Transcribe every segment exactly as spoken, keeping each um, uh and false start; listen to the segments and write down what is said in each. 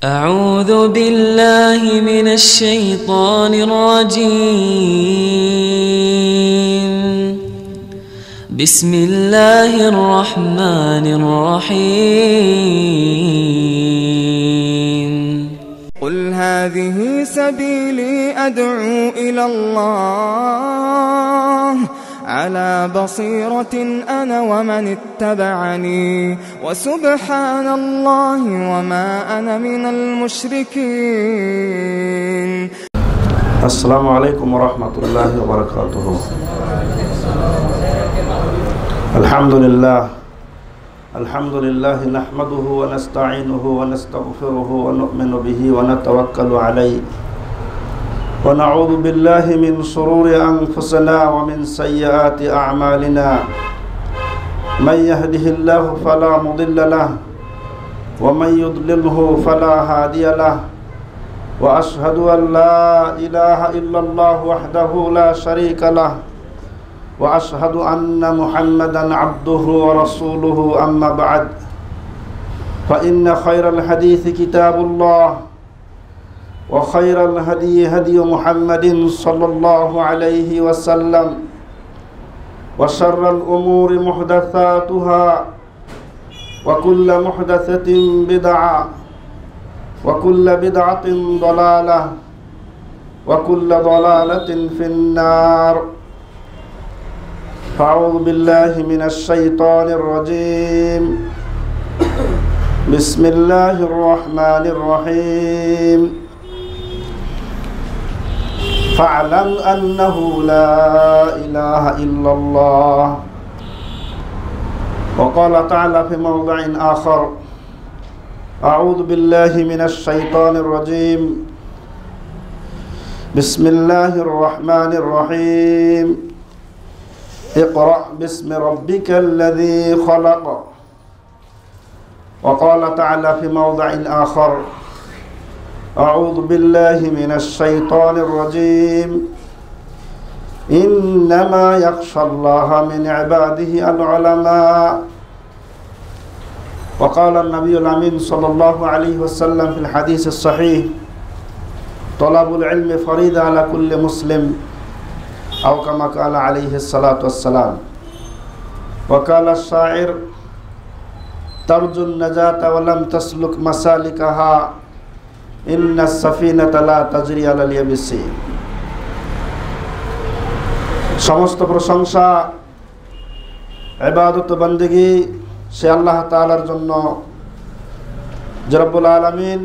أعوذ بالله من الشيطان الرجيم. بسم الله الرحمن الرحيم. قل هذه سبيلي أدعو إلى الله على بصيرة أنا ومن اتبعني وسبحان الله وما أنا من المشركين. السلام عليكم ورحمة الله وبركاته. الحمد لله الحمد لله نحمده ونستعينه ونستغفره ونؤمن به ونتوكل عليه ونعوذ بالله من شرور أنفسنا ومن سيئات أعمالنا. من يهده الله فلا مضل له ومن يضلله فلا هادي له وأشهد أن لا إله إلا الله وحده لا شريك له وأشهد أن محمدا عبده ورسوله. أما بعد فإن خير الحديث كتاب الله وخير الهدي هدي محمد صلى الله عليه وسلم وشر الأمور محدثاتها وكل محدثة بدعة وكل بدعة ضلالة وكل ضلالة في النار. فأعوذ بالله من الشيطان الرجيم. بسم الله الرحمن الرحيم. فاعلم أنه لا إله إلا الله. وقال تعالى في موضع آخر: أعوذ بالله من الشيطان الرجيم. بسم الله الرحمن الرحيم. اقرأ باسم ربك الذي خلق. وقال تعالى في موضع آخر: أعوذ بالله من الشيطان الرجيم. إنما يخشى الله من عباده العلماء. وقال النبي الأمين صلى الله عليه وسلم في الحديث الصحيح: طلب العلم فريضة على كل مسلم، أو كما قال عليه الصلاة والسلام. وقال الشاعر: ترجو النجاة ولم تسلك مسالكها إن السفينة لا تجري على اليابس. সমস্ত প্রশংসা ইবাদত বندگی সে আল্লাহ তাআলার জন্য, যে রব্বুল আলামিন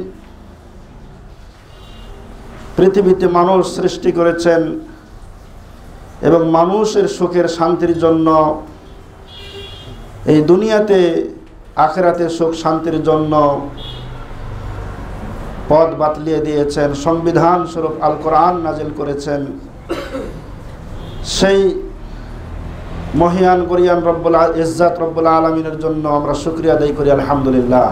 পৃথিবীতে মানুষ সৃষ্টি করেছেন এবং মানুষের সুখের শান্তির জন্য, এই দুনিয়াতে আখিরাতে সুখ শান্তির জন্য পথ বাতলিয়ে দিয়েছেন, সংবিধান স্বরূপ আল কোরআন নাজিল করেছেন। সেই মহিয়ান গরিয়ান রব্বুল ইজ্জাত রব্বুল আলামিনের জন্য আমরা শুকরিয়া আদায় করি, আলহামদুলিল্লাহ।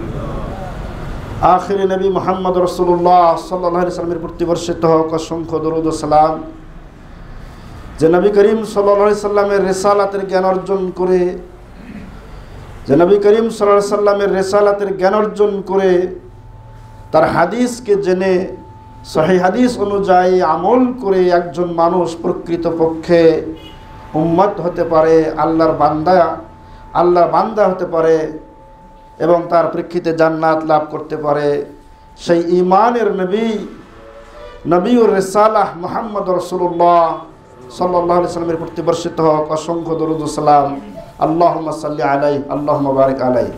আখিরি নবী মুহাম্মদ রাসূলুল্লাহ সাল্লাল্লাহু আলাইহি ওয়াসাল্লামের প্রতি বর্ষিত হোক অসংখ্য দরুদ ও সালাম, যে নবী করিম সাল্লাল্লাহু আলাইহি ওয়াসাল্লামের রিসালাতের জ্ঞান অর্জন করে যে নবী করিম সাল্লাল্লাহু আলাইহি ওয়াসাল্লামের রিসালাতের জ্ঞান অর্জন করে তার হাদিসকে জেনে সহিহ হাদিস অনুযায়ী আমল করে একজন মানুষ প্রকৃতপক্ষে উম্মত হতে পারে, আল্লাহর বান্দা আল্লাহর বান্দা হতে পারে এবং তার প্রেক্ষিতে জান্নাত লাভ করতে পারে, সেই ঈমানের নবী নবীউর রিসালাহ মুহাম্মদ রাসূলুল্লাহ সাল্লাল্লাহু আলাইহি ওয়াসাল্লামের প্রতি বর্ষিত হোক অসংখ্য দরুদ ও সালাম। আল্লাহুম্মা সাল্লি আলাইহি আল্লাহুম্মা বারিক আলাইহি।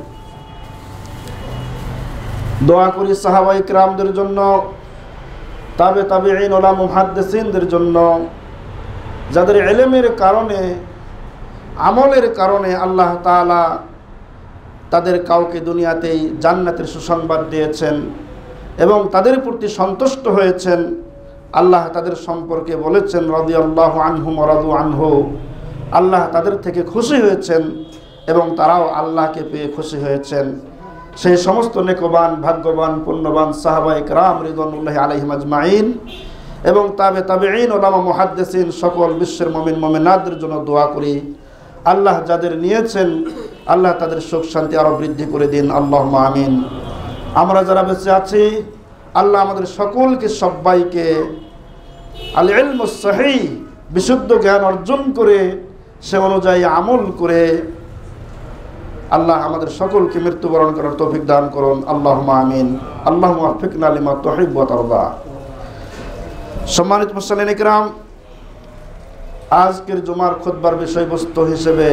দোয়া করি সাহাবায়ে কিরামদের জন্য, তাবে তাবেঈন, উলামা, মুহাদ্দিসিনদের জন্য, যাদের ইলমের কারণে আমলের কারণে আল্লাহ তাআলা তাদের কাউকে দুনিয়াতেই জান্নাতের সুসংবাদ দিয়েছেন এবং তাদের প্রতি সন্তুষ্ট হয়েছেন। আল্লাহ তাদের সম্পর্কে বলেছেন রাদিয়াল্লাহু আনহুম ওয়া রাদু আনহু। আল্লাহ তাদের থেকে খুশি হয়েছেন এবং তারাও আল্লাহকে পেয়ে খুশি হয়েছেন। সেই সমস্ত নেকবান, ভাগ্যবান, পুণ্যবান সাহাবায়ে কিরাম রিদওয়ানুল্লাহি আলাইহিম আজমাইন এবং তাবে তাবেঈন, উলামা, মুহাদ্দিসিন সকল বিশ্বের মুমিন মুমিনাতদের জন্য দোয়া করি আল্লাহ যাদের নিয়েছেন আল্লাহ তাদের সুখ শান্তি আরো বৃদ্ধি করে দিন, আল্লাহুম্মা আমিন। আমরা যারা বেঁচে আছি আল্লাহ আমাদের সকলকে সবাইকে আল ইলমুস সহিহ বিশুদ্ধ জ্ঞান অর্জন করে সে অনুযায়ী আমল করে আল্লাহ আমাদের সকলকে মৃত্যুবরণ করার তৌফিক দান করুন। আল্লাহুম্মা আমিন। আল্লাহুম্মা ওয়াফিকনা লিমা তুহিব্বু ওয়া তারদা। সম্মানিত মুসল্লিন ইকরাম, আজকের জুমার খুতবার বিষয়বস্তু হিসেবে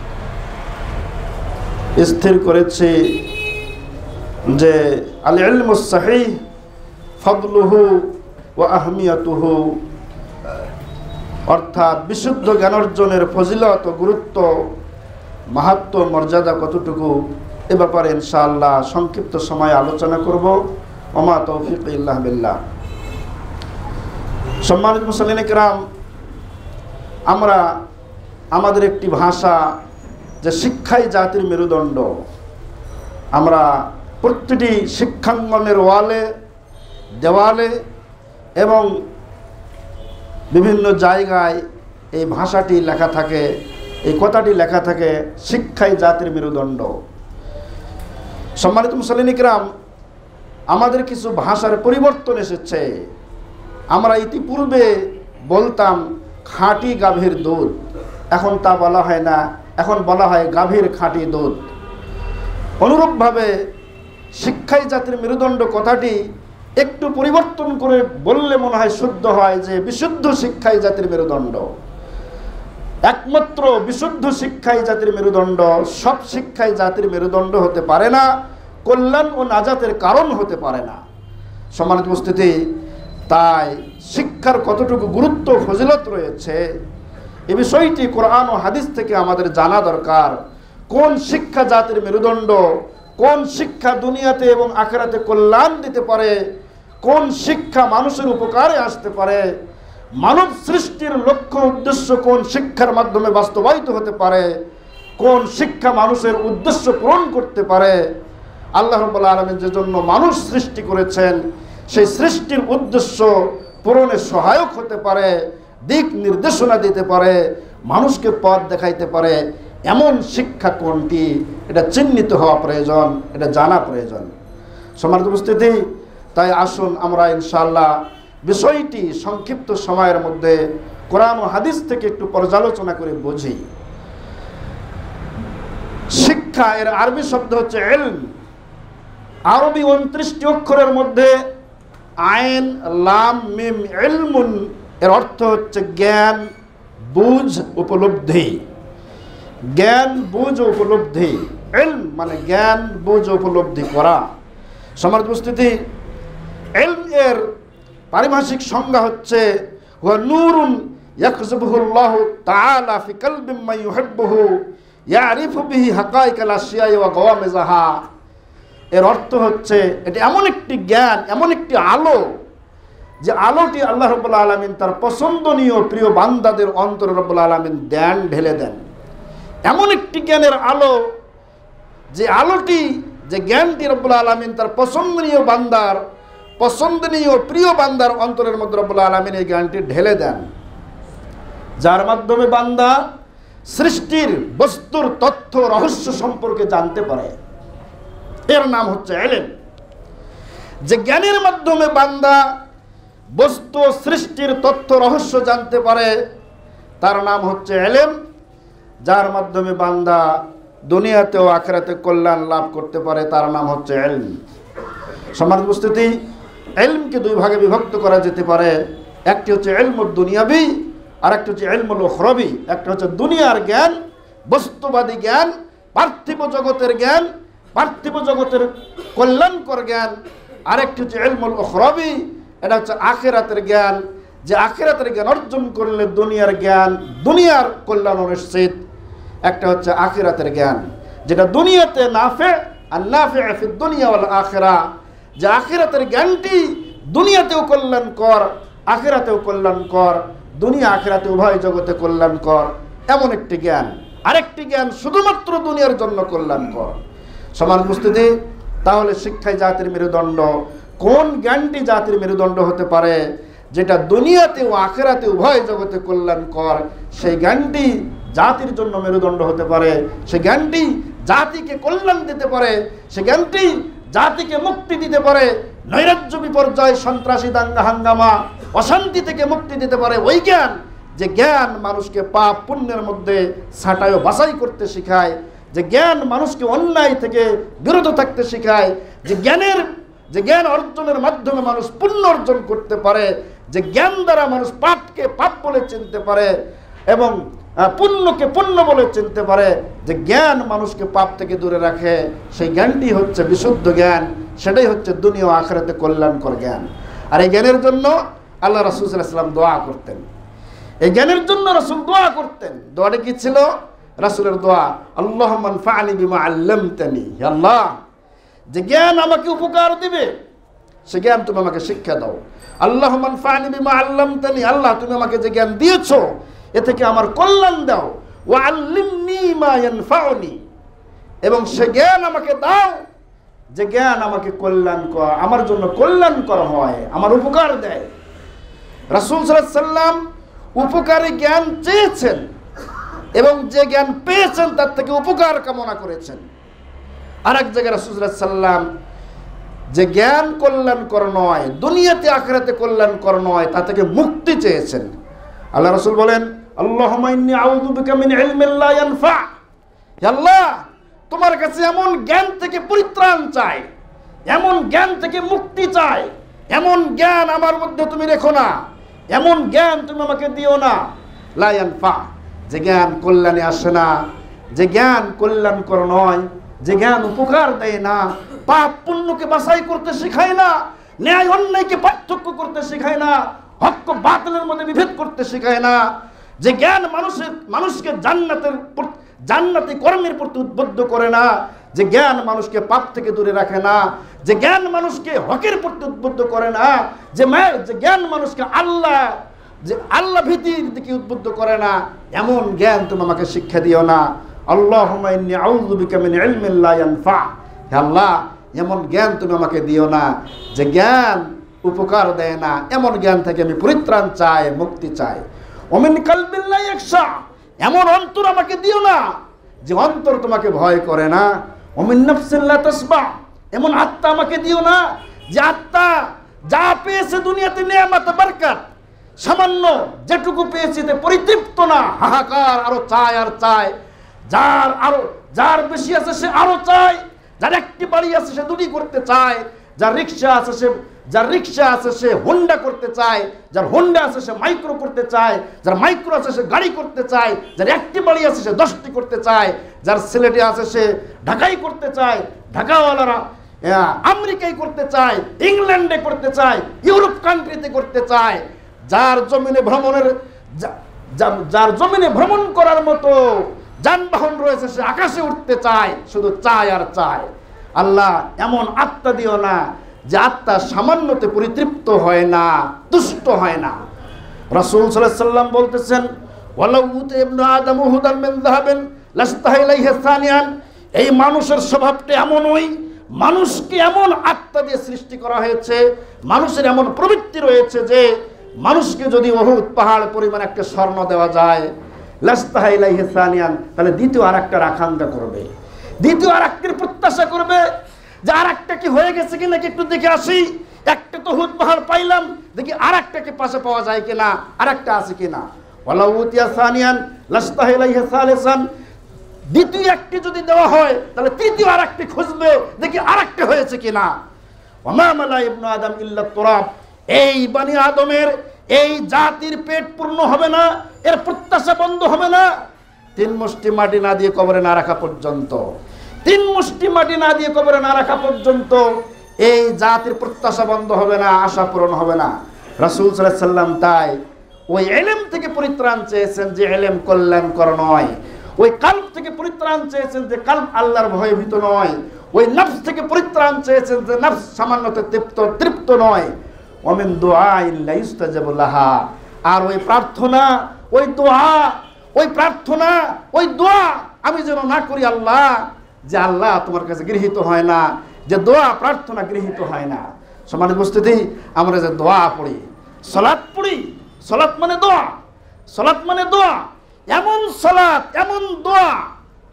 স্থির করেছি যে আল ইলমুস সহিহ ফাদলুহু ওয়া আহমিয়াতুহু, অর্থাৎ বিশুদ্ধ জ্ঞান অর্জনের ফজিলত ও গুরুত্ব, মাহাত্ম, মর্যাদা কতটুকু, এ ব্যাপারে ইনশাআল্লাহ সংক্ষিপ্ত সময়ে আলোচনা করব। ওমা তৌফিক ইল্লা বিল্লাহ। সম্মানিত মুসল্লিন কিরাম, আমরা আমাদের একটি ভাষা যে শিক্ষাই জাতির মেরুদণ্ড, আমরা প্রতিটি শিক্ষাঙ্গনের ওয়ালে, দেওয়ালে এবং বিভিন্ন জায়গায় এই ভাষাটি লেখা থাকে, এই কথাটি লেখা থাকে, শিক্ষাই জাতির মেরুদণ্ড। সম্মানিত মুসল্লিন কিরাম, আমাদের কিছু ভাষার পরিবর্তন এসেছে। আমরা ইতিপূর্বে বলতাম খাঁটি গাভীর দুধ, এখন তা বলা হয় না, এখন বলা হয় গাভীর খাঁটি দুধ। অনুরূপভাবে শিক্ষাই জাতির মেরুদণ্ড কথাটি একটু পরিবর্তন করে বললে মনে হয় শুদ্ধ হয় যে বিশুদ্ধ শিক্ষাই জাতির মেরুদণ্ড। একমাত্র বিশুদ্ধ শিক্ষাই জাতির মেরুদণ্ড, সব শিক্ষাই জাতির মেরুদণ্ড হতে পারে না, কল্যাণ ও নাজাতের কারণ হতে পারে না। সম্মানিত উপস্থিতি, তাই শিক্ষার কতটুকু গুরুত্ব ফজিলত রয়েছে এ বিষয়টি কোরআন ও হাদিস থেকে আমাদের জানা দরকার। কোন শিক্ষা জাতির মেরুদণ্ড, কোন শিক্ষা দুনিয়াতে এবং আখিরাতে কল্যাণ দিতে পারে, কোন শিক্ষা মানুষের উপকারে আসতে পারে, মানব সৃষ্টির লক্ষ্য উদ্দেশ্য কোন শিক্ষার মাধ্যমে বাস্তবায়িত হতে পারে, কোন শিক্ষা মানুষের উদ্দেশ্য পূরণ করতে পারে। আল্লাহ রাব্বুল আলামিন যে জন্য মানুষ সৃষ্টি করেছেন সেই সৃষ্টির উদ্দেশ্য পূরণে সহায়ক হতে পারে, দিক নির্দেশনা দিতে পারে, মানুষকে পথ দেখাইতে পারে, এমন শিক্ষা কোনটি, এটা চিহ্নিত হওয়া প্রয়োজন, এটা জানা প্রয়োজন। সম্মানিত উপস্থিতি, তাই আসুন আমরা ইনশাআল্লাহ বিষয়টি সংক্ষিপ্ত সময়ের মধ্যে কোরআন ও হাদিস থেকে একটু পর্যালোচনা করে বুঝি। শিক্ষা এর আরবি শব্দ হচ্ছে ইলম। আরবি উনত্রিশটি অক্ষরের মধ্যে আইন, লাম, মিম, ইলমুন এর অর্থ হচ্ছে জ্ঞান, বুঝ, উপলব্ধি। জ্ঞান, বুঝ, উপলব্ধি। ইলম মানে জ্ঞান, বুঝ, উপলব্ধি করা। সম্মানিত উপস্থিতি, ইলম এর পারিভাষিক সংজ্ঞা হচ্ছে হুয়া নূরুন ইয়াকযুবুহুল্লাহু তাআলা ফি কলবি মান ইউহিব্বুহু ইয়ারিফু বিহি হাকাইকাল আশিয়াই ওয়া গাওয়ামিজাহা। এর অর্থ হচ্ছে এটা এমন একটি জ্ঞান, এমন একটি আলো, যে আলোটি আল্লাহ রাব্বুল আলামিন তার পছন্দনীয় প্রিয় বান্দাদের অন্তরে রাব্বুল আলামিন দেন, ঢেলে দেন। এমন একটি জ্ঞানের আলো, যে আলোটি, যে জ্ঞানটি রাব্বুল আলামিন তার পছন্দনীয় বান্দার, পছন্দনীয় প্রিয় বান্দার অন্তরের মধ্যে রাব্বুল আলামিন এই জ্ঞানটি ঢেলে দেন, যার মাধ্যমে বান্দা সৃষ্টির বস্তুর তথ্য, রহস্য সম্পর্কে জানতে পারে। এর নাম হচ্ছে ইলম। যে জ্ঞানের মাধ্যমে বান্দা বস্তু, সৃষ্টির তথ্য, রহস্য জানতে পারে, তার নাম হচ্ছে ইলম। যার মাধ্যমে বান্দা দুনিয়াতে ও আখিরাতে কল্যাণ লাভ করতে পারে, তার নাম হচ্ছে ইলম। সম্মানিত উপস্থিতি, ইলমকে দুই ভাগে বিভক্ত করা যেতে পারে। একটি হচ্ছে ইলমুদ দুনিয়াবি, আর একটি হচ্ছে ইলমুল উখরাবি। একটা হচ্ছে দুনিয়ার জ্ঞান, বস্তুবাদী জ্ঞান, পার্থিব জগতের জ্ঞান, পার্থিব জগতের কল্যাণকর জ্ঞান। আরেকটি হচ্ছে ইলমুল উখরাবি, এটা হচ্ছে আখিরাতের জ্ঞান, যে আখিরাতের জ্ঞান অর্জন করলে দুনিয়ার জ্ঞান, দুনিয়ার কল্যাণ নিশ্চিত। একটা হচ্ছে আখিরাতের জ্ঞান, যেটা দুনিয়াতে নাফে আর নাফে ফিদ দুনিয়া ওয়াল আখিরা, যে আখিরাতের জ্ঞানটি দুনিয়াতেও কল্যাণকর, আখিরাতেও কল্যাণকর, দুনিয়া আখিরাতে উভয় জগতে কল্যাণকর, এমন একটি জ্ঞান। আরেকটি জ্ঞান শুধুমাত্র দুনিয়ার জন্য কল্যাণকর। সমান উপস্থিতি, তাহলে শিক্ষাই জাতির মেরুদণ্ড। কোন জ্ঞানটি জাতির মেরুদণ্ড হতে পারে? যেটা দুনিয়াতে ও আখিরাতে উভয় জগতে কল্যাণকর, সেই জ্ঞানটি জাতির জন্য মেরুদণ্ড হতে পারে। সেই জ্ঞানটি জাতিকে কল্যাণ দিতে পারে, সেই জ্ঞানটি জাতিকে মুক্তি দিতে পারে, নৈরাজ্য বিপর্যয়, সন্ত্রাসী দাঙ্গা হাঙ্গামা, অশান্তি থেকে মুক্তি দিতে পারে ওই জ্ঞান, যে জ্ঞান মানুষকে পাপ পুণ্যের মধ্যে ছাঁটাই ও বাছাই করতে শেখায়, যে জ্ঞান মানুষকে অন্যায় থেকে বিরত থাকতে শেখায়, যে জ্ঞানের যে জ্ঞান অর্জনের মাধ্যমে মানুষ পুণ্য অর্জন করতে পারে, যে জ্ঞান দ্বারা মানুষ পাপকে পাপ বলে চিনতে পারে এবং পুণ্যকে পুণ্য বলে চিনতে পারে, যে জ্ঞান মানুষকে পাপ থেকে দূরে রাখে, সেই জ্ঞানটি হচ্ছে বিশুদ্ধ জ্ঞান, সেটাই হচ্ছে দুনিয়া ও আখিরাতে কল্যাণকর জ্ঞান। আর এই জ্ঞানের জন্য আল্লাহ রাসূল সাল্লাল্লাহু আলাইহি ওয়াসাল্লাম দোয়া করতেন। এই জ্ঞানের জন্য রাসূল দোয়া করতেন। দোয়াটা কি ছিল? রাসূলের দোয়া, আল্লাহুম্মা আনফা'নি বিমা আল্লামতানি, হে আল্লাহ, যে জ্ঞান আমাকে উপকার দিবে সে জ্ঞান তুমি আমাকে শিক্ষা দাও। আল্লাহুম্মা আনফা'নি বিমা আল্লামতানি, আল্লাহ তুমি আমাকে যে জ্ঞান দিয়েছো এ থেকে আমার কল্যাণ দাও। ওয়া আল্লিমনি মা ইয়ানফাউনি, এবং সে জ্ঞান আমাকে দাও যে জ্ঞান আমাকে কল্যাণ কর, আমার জন্য কল্যাণ করা হয়, আমার উপকার দেয়। রাসূল সাল্লাল্লাহু আলাইহি ওয়াসাল্লাম উপকারী জ্ঞান চেয়েছেন এবং যে জ্ঞান পেয়েছেন তার থেকে উপকার কামনা করেছেন। আর এক জায়গায় রাসূল সাল্লাল্লাহু আলাইহি ওয়াসাল্লাম যে জ্ঞান কল্যাণকর নয়, দুনিয়াতে আখিরাতে কল্যাণকর নয়, তা থেকে মুক্তি চেয়েছেন। আল্লাহ রাসূল বলেন, আল্লাহুম্মা ইন্নী আউযু বিকা মিন ইলমিন লা ইয়ানফা, হে আল্লাহ, তোমার কাছে এমন জ্ঞান থেকে পরিত্রাণ চাই, এমন জ্ঞান থেকে মুক্তি চাই, এমন জ্ঞান আমার মধ্যে তুমি রেখো না, এমন জ্ঞান তুমি আমাকে দিও না, লা ইয়ানফা, যে জ্ঞান কল্যাণে আসে না, যে জ্ঞান কল্যাণকর নয়, যে জ্ঞান উপকার দেয় না, পাপ পুণ্যকে বাছাই করতে শেখায় না, ন্যায় অন্যায়কে পার্থক্য করতে শেখায় না, হক বাতিলের মধ্যে বিভেদ করতে শেখায় না, যে জ্ঞান মানুষের মানুষকে জান্নাতের জান্নাতি কর্মের প্রতি উদ্বুদ্ধ করে না, যে জ্ঞান মানুষকে পাপ থেকে দূরে রাখে না, যে জ্ঞান মানুষকে হকের প্রতি উদ্বুদ্ধ করে না, যে যে জ্ঞান মানুষকে আল্লাহ যে আল্লাহ ভীতির দিকে উদ্বুদ্ধ করে না, এমন জ্ঞান তুমি আমাকে শিক্ষা দিও না। আল্লাহুম্মা ইন্নী আউযু বিকা মিন ইলমিন লা ইয়ানফা, হে আল্লাহ, এমন জ্ঞান তুমি আমাকে দিও না যে জ্ঞান উপকার দেয় না, এমন জ্ঞান থেকে আমি পরিত্রাণ চাই, মুক্তি চাই। ওমিন কালবিন লা ইয়াখশা, এমন অন্তর আমাকে দিও না যে অন্তর তোমাকে ভয় করে না। ওমিন নাফসিন লা তাসবা, এমন আত্মা আমাকে দিও না যে আত্মা যা পেয়েছে দুনিয়াতে নেয়ামত বরকত, সামান্য যেটুকু পেয়েছে তে পরিতৃপ্ত না, হাহাকার, আরো চায় আর চায়, যার আরো যার বেশি আছে সে আরো চায়, যার একটি বাড়ি আছে সে দুটি করতে চায়, যার রিক্সা আছে সে যার রিক্সা আছে সে হোন্ডা করতে চায়, যার হোন্ডা আছে সে মাইক্রো করতে চায়, যার মাইক্রো আছে সে গাড়ি করতে চায়, যার একটি বাড়ি আছে সে দশটি করতে চায়, যার সিলেটে আছে সে ঢাকাই করতে চায়, ঢাকাওয়ালারা আমেরিকায় করতে চায়, ইংল্যান্ডে করতে চায়, ইউরোপ কান্ট্রিতে করতে চায়, যার জমিনে ভ্রমণের যার জমিনে ভ্রমণ করার মতো যানবাহন রয়েছে সে আকাশে উঠতে চায়, শুধু চায় আর চায়। আল্লাহ এমন আত্মা দিও না যে আত্মা সামান্যতে পরিতৃপ্ত হয় না, তুষ্ট হয় না। রাসূল সাল্লাল্লাহু আলাইহি ওয়াসাল্লাম বলতেছেন, ওয়ালাউ উতিয়া ইবনু আদম হুদান মিন যাহাবিন লাস্তাহা ইলাইহি সানিয়ান, এই মানুষের স্বভাবটা এমনই, মানুষকে এমন আত্মা দিয়ে সৃষ্টি করা হয়েছে, মানুষের এমন প্রবৃত্তি রয়েছে যে মানুষকে যদি উহুদ পাহাড় পরিমাণ একটা স্বর্ণ দেওয়া যায়, লাস্তাহা ইলাইহি সানিয়ান, তাহলে দ্বিতীয় আর একটা আকাঙ্ক্ষা করবে, দ্বিতীয় আর একটির প্রত্যাশা করবে যে আর একটা কি হয়ে গেছে কিনা, একটু দেখে আসি, একটা তো উহুদ পাহাড় পাইলাম, দেখি আর একটাকে পাশে পাওয়া যায় কিনা, আর একটা আছে কিনা। ওয়ালাউ উতিয়া সানিয়ান লাস্তাহা ইলাইহি সালিসান, দ্বিতীয় একটি যদি দেওয়া হয় তাহলে তৃতীয় আর একটি খুঁজবে, দেখি আর একটা হয়েছে কিনা। ওমা মালা ইবনু আদম ইল্লা তুরাব, এই বনি আদমের এই জাতির পেট পূর্ণ হবে না, এর প্রত্যাশা বন্ধ হবে না তিন মুষ্টি মাটি না দিয়ে কবরে না রাখা পর্যন্ত, তিন মুষ্টি মাটি না দিয়ে কবরে না রাখা পর্যন্ত এই জাতির প্রত্যাশা বন্ধ হবে না, আশা পূরণ হবে না। রাসূল সাল্লাল্লাহু আলাইহি ওয়াসাল্লাম তাই ওই ইলম থেকে পরিত্রাণ চেয়েছেন যে ইলম কল্যাণকর নয়, ওই কলব থেকে পরিত্রাণ চেয়েছেন যে কলব আল্লাহর ভয়ে ভীত নয়, ওই নফস থেকে পরিত্রাণ চেয়েছেন যে নফস সামান্যতে তৃপ্ত তৃপ্ত নয়। ওমিন দুআইন লা ইস্তাজাবু লাহা, আর ওই প্রার্থনা, ওই দোয়া, ওই প্রার্থনা, ওই দোয়া আমি যেন না করি আল্লাহ, যে আল্লাহ তোমার কাছে গৃহীত হয় না, যে দোয়া প্রার্থনা গৃহীত হয় না। সম্মানিত উপস্থিতি, আমরা যে দোয়া পড়ি, সালাত পড়ি, সালাত মানে দোয়া, সালাত মানে দোয়া, এমন সালাত, এমন দোয়া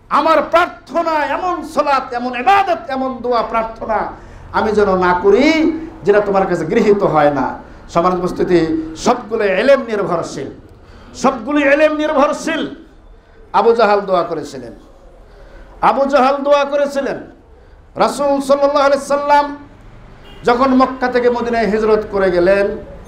আমার প্রার্থনা এমন সালাত, এমন ইবাদত, এমন দোয়া প্রার্থনা আমি যেন না করি যেটা তোমার কাছে গৃহীত হয় না। সম্মানিত উপস্থিতি, সবগুলো ইলম নির্ভরশীল, সবগুলো ইলম নির্ভরশীল। আবু জাহাল দোয়া করেছিলেন, আবু জাহাল দোয়া করেছিলেন। রাসূল সাল্লাল্লাহু আলাইহি সাল্লাম যখন মক্কা থেকে মদিনায় হিজরত করে গেলেন,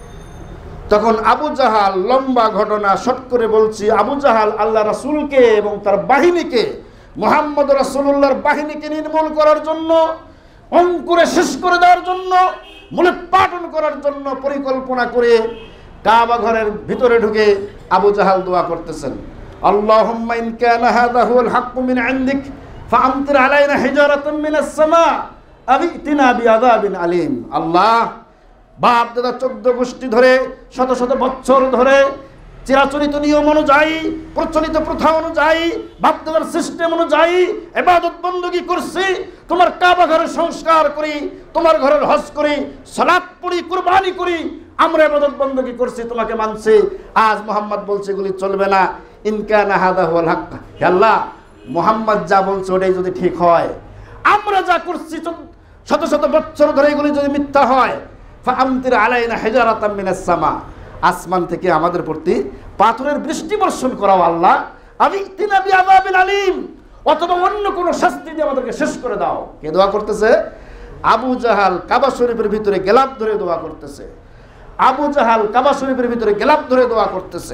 তখন আবু জাহাল, লম্বা ঘটনা শর্ট করে বলছি, আবু জাহাল আল্লাহ রাসূলকে এবং তার বাহিনীকে, মুহাম্মদ রাসূলুল্লাহর বাহিনীকে নির্মূল করার জন্য, অঙ্কুরে শেষ করে দেওয়ার জন্য, মূলোৎপাটন করার জন্য পরিকল্পনা করে কাবা ঘরের ভিতরে ঢুকে আবু জাহাল দোয়া করতেছেন, আল্লাহুম্মা ইন কানা হাযা হুয়াল হাক্কু মিন ইনদিক ফাআমতির আলাইনা হিজারাতাম মিনাস সামা আও ইতিনা বিআযাবিন আলীম। আল্লাহ, বাপ দাদা চোদ্দ গোষ্ঠী ধরে, শত শত বছর ধরে চিরাচরিত নিয়ম অনুযায়ী, প্রচলিত প্রথা অনুযায়ী, বাপ দাদার সিস্টেম অনুযায়ী ইবাদত বندگی করছি, তোমার কাবা ঘরের সংস্কার করি, তোমার ঘরের হজ করি, সালাত পড়ি, কুরবানি করি, আমরা ইবাদত বندگی করছি, তোমাকে মানছি। আজ মুহাম্মদ বলছে এগুলি চলবে না। ইন কানা হাযা হুয়াল হক, হে আল্লাহ, মুহাম্মদ যা বলছে ওটাই যদি ঠিক হয়, আমরা যা করছি শত শত বছর ধরে এগুলি যদি মিথ্যা হয়, ফাআমতির আলাইনা হিজারাতাম মিনাস সামা, আসমান থেকে আমাদের প্রতি পাথরের বৃষ্টি বর্ষণ করাও আল্লাহ, আমি ইতিনা বিআযাবিন আলীম, অথবা অন্য কোনো শাস্তি দিয়ে আমাদেরকে শেষ করে দাও। কে দোয়া করতেছে? আবু জাহাল কাবা শরীফের ভিতরে গেলাপ ধরে দোয়া করতেছে। আবু জাহাল কাবা শরীফের ভিতরে গেলাপ ধরে দোয়া করতেছে।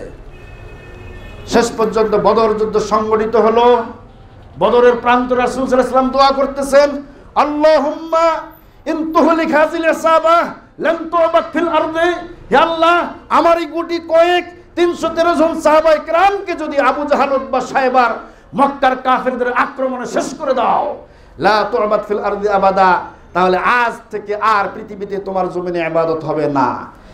শেষ পর্যন্ত বদর যুদ্ধ সংগঠিত হলো। বদরের প্রান্ত রাসূল সাল্লাল্লাহু আলাইহি ওয়াসাল্লাম দোয়া করতেছেন, আল্লাহুম্মা ইন তুহলিক হাযিল ইসাবা লাম তুবাত ফিল আরদি, হে আল্লাহ, আমার এই গুটি কয়েক তিনশো তেরো জন সাহাবায়ে কেরামকে যদি আবু জাহাল উতবা সাহেবার মক্কার কাফেরদের আক্রমণে শেষ করে দাও, লা তুবাত ফিল আরদি আবাদা, তাহলে আজ থেকে আর পৃথিবীতে তোমার জমিনে ইবাদত হবে না।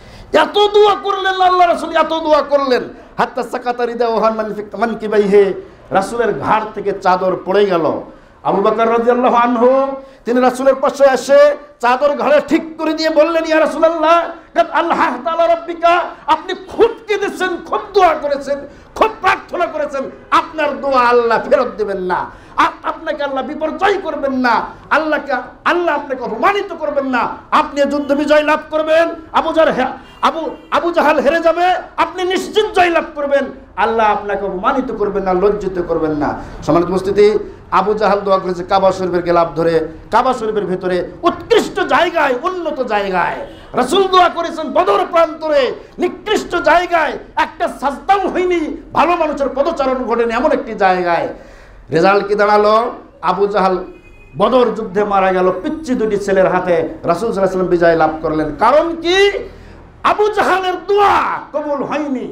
এত দোয়া করলেন আল্লাহ রাসূল, এত দোয়া করলেন, হাত্তা সাকাতা রিদাওহান মানকিবাইহি, রাসূলের ঘাড় থেকে চাদর পড়ে গেল। আবু বকর রাদিয়াল্লাহু আনহু তিনি রাসূলের পাশে এসে চাদর ঘাড়ে ঠিক করে দিয়ে বললেন, ইয়া রাসূলুল্লাহ, কাদ আল্লাহ তাআলা রাব্বিকা, আপনি খুব কেঁদেছেন, খুব দোয়া করেছেন, খুব প্রার্থনা করেছেন, আপনার দোয়া আল্লাহ ফেরত দেবেন না, আপনাকে আল্লাহ বিপর্যয় করবেন না, আল্লাহকে আল্লাহ আপনাকে অপমানিত করবেন না, আপনি যুদ্ধ বিজয় লাভ করবেন, আবু জাহল আবু আবু জাহাল হেরে যাবে, আপনি নিশ্চিত জয় লাভ করবেন, আল্লাহ আপনাকে অপমানিত করবেন না, লজ্জিত করবেন না। সম্মানিত উপস্থিতি, আবু জাহাল দোয়া করেছে কাবা শরীফের গেলাপ ধরে, কাবা শরীফের ভিতরে উৎকৃষ্ট জায়গায়, উন্নত জায়গায়। রাসূল দোয়া করেছেন বদর প্রান্তরে, নিকৃষ্ট জায়গায়, একটা সাজদাও হয়নি, ভালো মানুষের পদচারণ ঘটেনি এমন একটি জায়গায়। রেজাল্ট কি দাঁড়ালো? আবু জাহাল বদর যুদ্ধে মারা গেল পিচ্চি দুটি ছেলের হাতে। রাসূল সাল্লাল্লাহু আলাইহি ওয়াসাল্লাম বিজয় লাভ করলেন। কারণ কি? আবু জাহালের দোয়া কবুল হয়নি।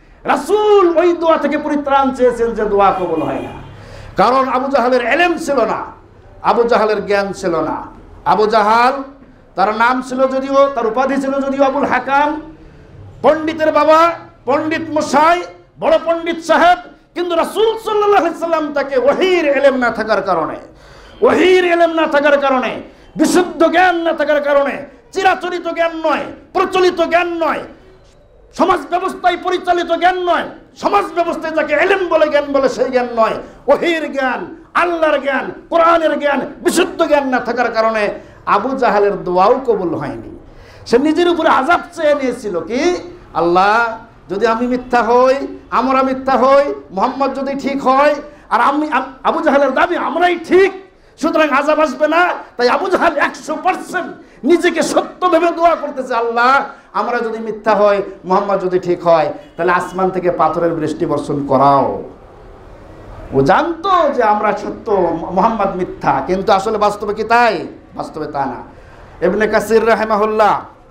রাসূল ওই দোয়া থেকে পরিত্রাণ চেয়েছেন যে দোয়া কবুল হয় না। কারণ আবু জাহালের ইলম ছিল না, আবু জাহালের জ্ঞান ছিল না। আবু জাহাল, তার নাম ছিল যদিও, তার উপাধি ছিল যদিও আবুল হাকাম, পণ্ডিতের বাবা, পণ্ডিত মশাই, বড় পণ্ডিত সাহেব, কিন্তু রাসূল সাল্লাল্লাহু আলাইহি ওয়াসাল্লাম তাকে ওহীর ইলম না থাকার কারণে, ওহীর ইলম না থাকার কারণে, বিশুদ্ধ জ্ঞান না থাকার কারণে, চিরাচরিত জ্ঞান নয়, প্রচলিত জ্ঞান নয়, সমাজ ব্যবস্থায় পরিচালিত জ্ঞান নয়, সমাজ ব্যবস্থায় যাকে ইলম বলে, জ্ঞান বলে, সেই জ্ঞান নয়, ওহীর জ্ঞান, আল্লাহর জ্ঞান, কোরআনের জ্ঞান, বিশুদ্ধ জ্ঞান না থাকার কারণে আবু জাহালের দোয়াও কবুল হয়নি। সে নিজের উপরে আযাব চেয়ে নিয়েছিল কি, আল্লাহ, যদি আমি মিথ্যা হই, আমরা মিথ্যা হই, মুহাম্মদ যদি ঠিক হয়, আর আমি আবু জাহালের দাবি আমরাই ঠিক, সুতরাং আযাব আসবে না। তাই আবু জাহাল একশো পার্সেন্ট নিজেকে সত্য ভেবে দোয়া করতেছে, আল্লাহ, আমরা যদি মিথ্যা হয়, মুহাম্মদ যদি ঠিক হয়, তাহলে আসমান থেকে পাথরের বৃষ্টি বর্ষণ করাও। ও জানতো যে আমরা সত্য, মুহাম্মদ মিথ্যা, কিন্তু আসলে বাস্তবে কি তাই? বাস্তবে তা না। ইবনে কাসির রাহিমাহুল্লাহ,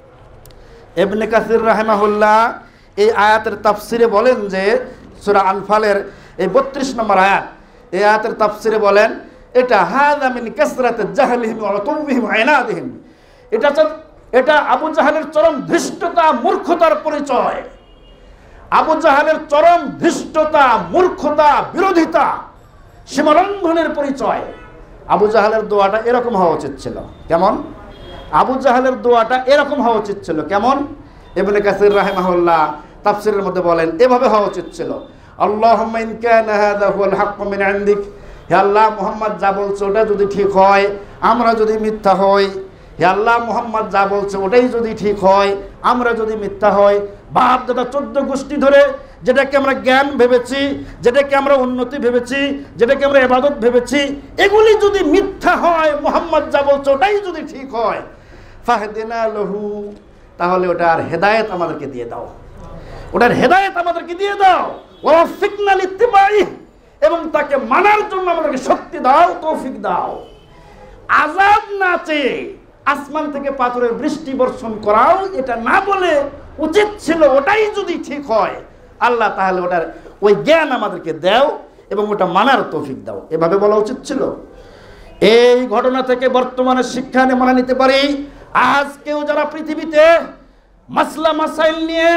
ইবনে কাসির রাহিমাহুল্লাহ এই আয়াতের তাফসিরে বলেন যে, সূরা আনফালের এই বত্রিশ নম্বর আয়াত, এই আয়াতের তাফসিরে বলেন, এটা হাযা মিন কাসরাতি জাহলিহিম ওয়া তুমিহিম ওয়া ইনাদিহিম, এটা এটা আবু জাহালের চরম ধৃষ্টতা, মূর্খতার পরিচয়। আবু জাহালের চরম ধৃষ্টতা, মূর্খতা, বিরোধিতা, সীমালঙ্ঘনের পরিচয়। আবু জাহালের দোয়াটা এরকম হওয়া উচিত ছিল। কেমন? আবু জাহালের দোয়াটা এরকম হওয়া উচিত ছিল। কেমন? ইবনে কাসির রাহিমাহুল্লাহ তাফসীরের মধ্যে বলেন, এভাবে হওয়া উচিত ছিল, আল্লাহুম্মা ইন কানা হাযা হুয়াল হাক্কু মিন ইনদিক হে আল্লাহ মুহাম্মদ যা বলছে ওটা যদি ঠিক হয়, আমরা যদি মিথ্যা হই, হে আল্লাহ মুহাম্মদ যা বলছে ওটাই যদি ঠিক হয়, আমরা যদি মিথ্যা হয়, বাপ দাদা চোদ্দ গোষ্ঠী ধরে যেটাকে আমরা জ্ঞান ভেবেছি, যেটাকে আমরা উন্নতি ভেবেছি, যেটাকে আমরা ইবাদত ভেবেছি, এগুলি যদি মিথ্যা হয়, মুহাম্মদ যা বলছে ওটাই যদি ঠিক হয়, ফাহদিনা লাহু, তাহলে ওটার হেদায়েত আমাদেরকে দিয়ে দাও, ওটার হেদায়েত আমাদেরকে দিয়ে দাও, ওয়াফিকনা লিত্তিবাই, এবং তাকে মানার জন্য আমাদেরকে শক্তি দাও, তৌফিক দাও। আযাব না চেয়ে আসমান থেকে পাথরের বৃষ্টি বর্ষণ করাও, এটা না বলে উচিত ছিল ওটাই যদি ঠিক হয় আল্লাহ তাহলে ওটার ওই জ্ঞান আমাদেরকে দাও এবং ওটা মানার তৌফিক দাও, এভাবে বলা উচিত ছিল। এই ঘটনা থেকে বর্তমানে শিক্ষা নিয়ে মানা নিতে পারি, আজকেও যারা পৃথিবীতে মাসলা মাসাইল নিয়ে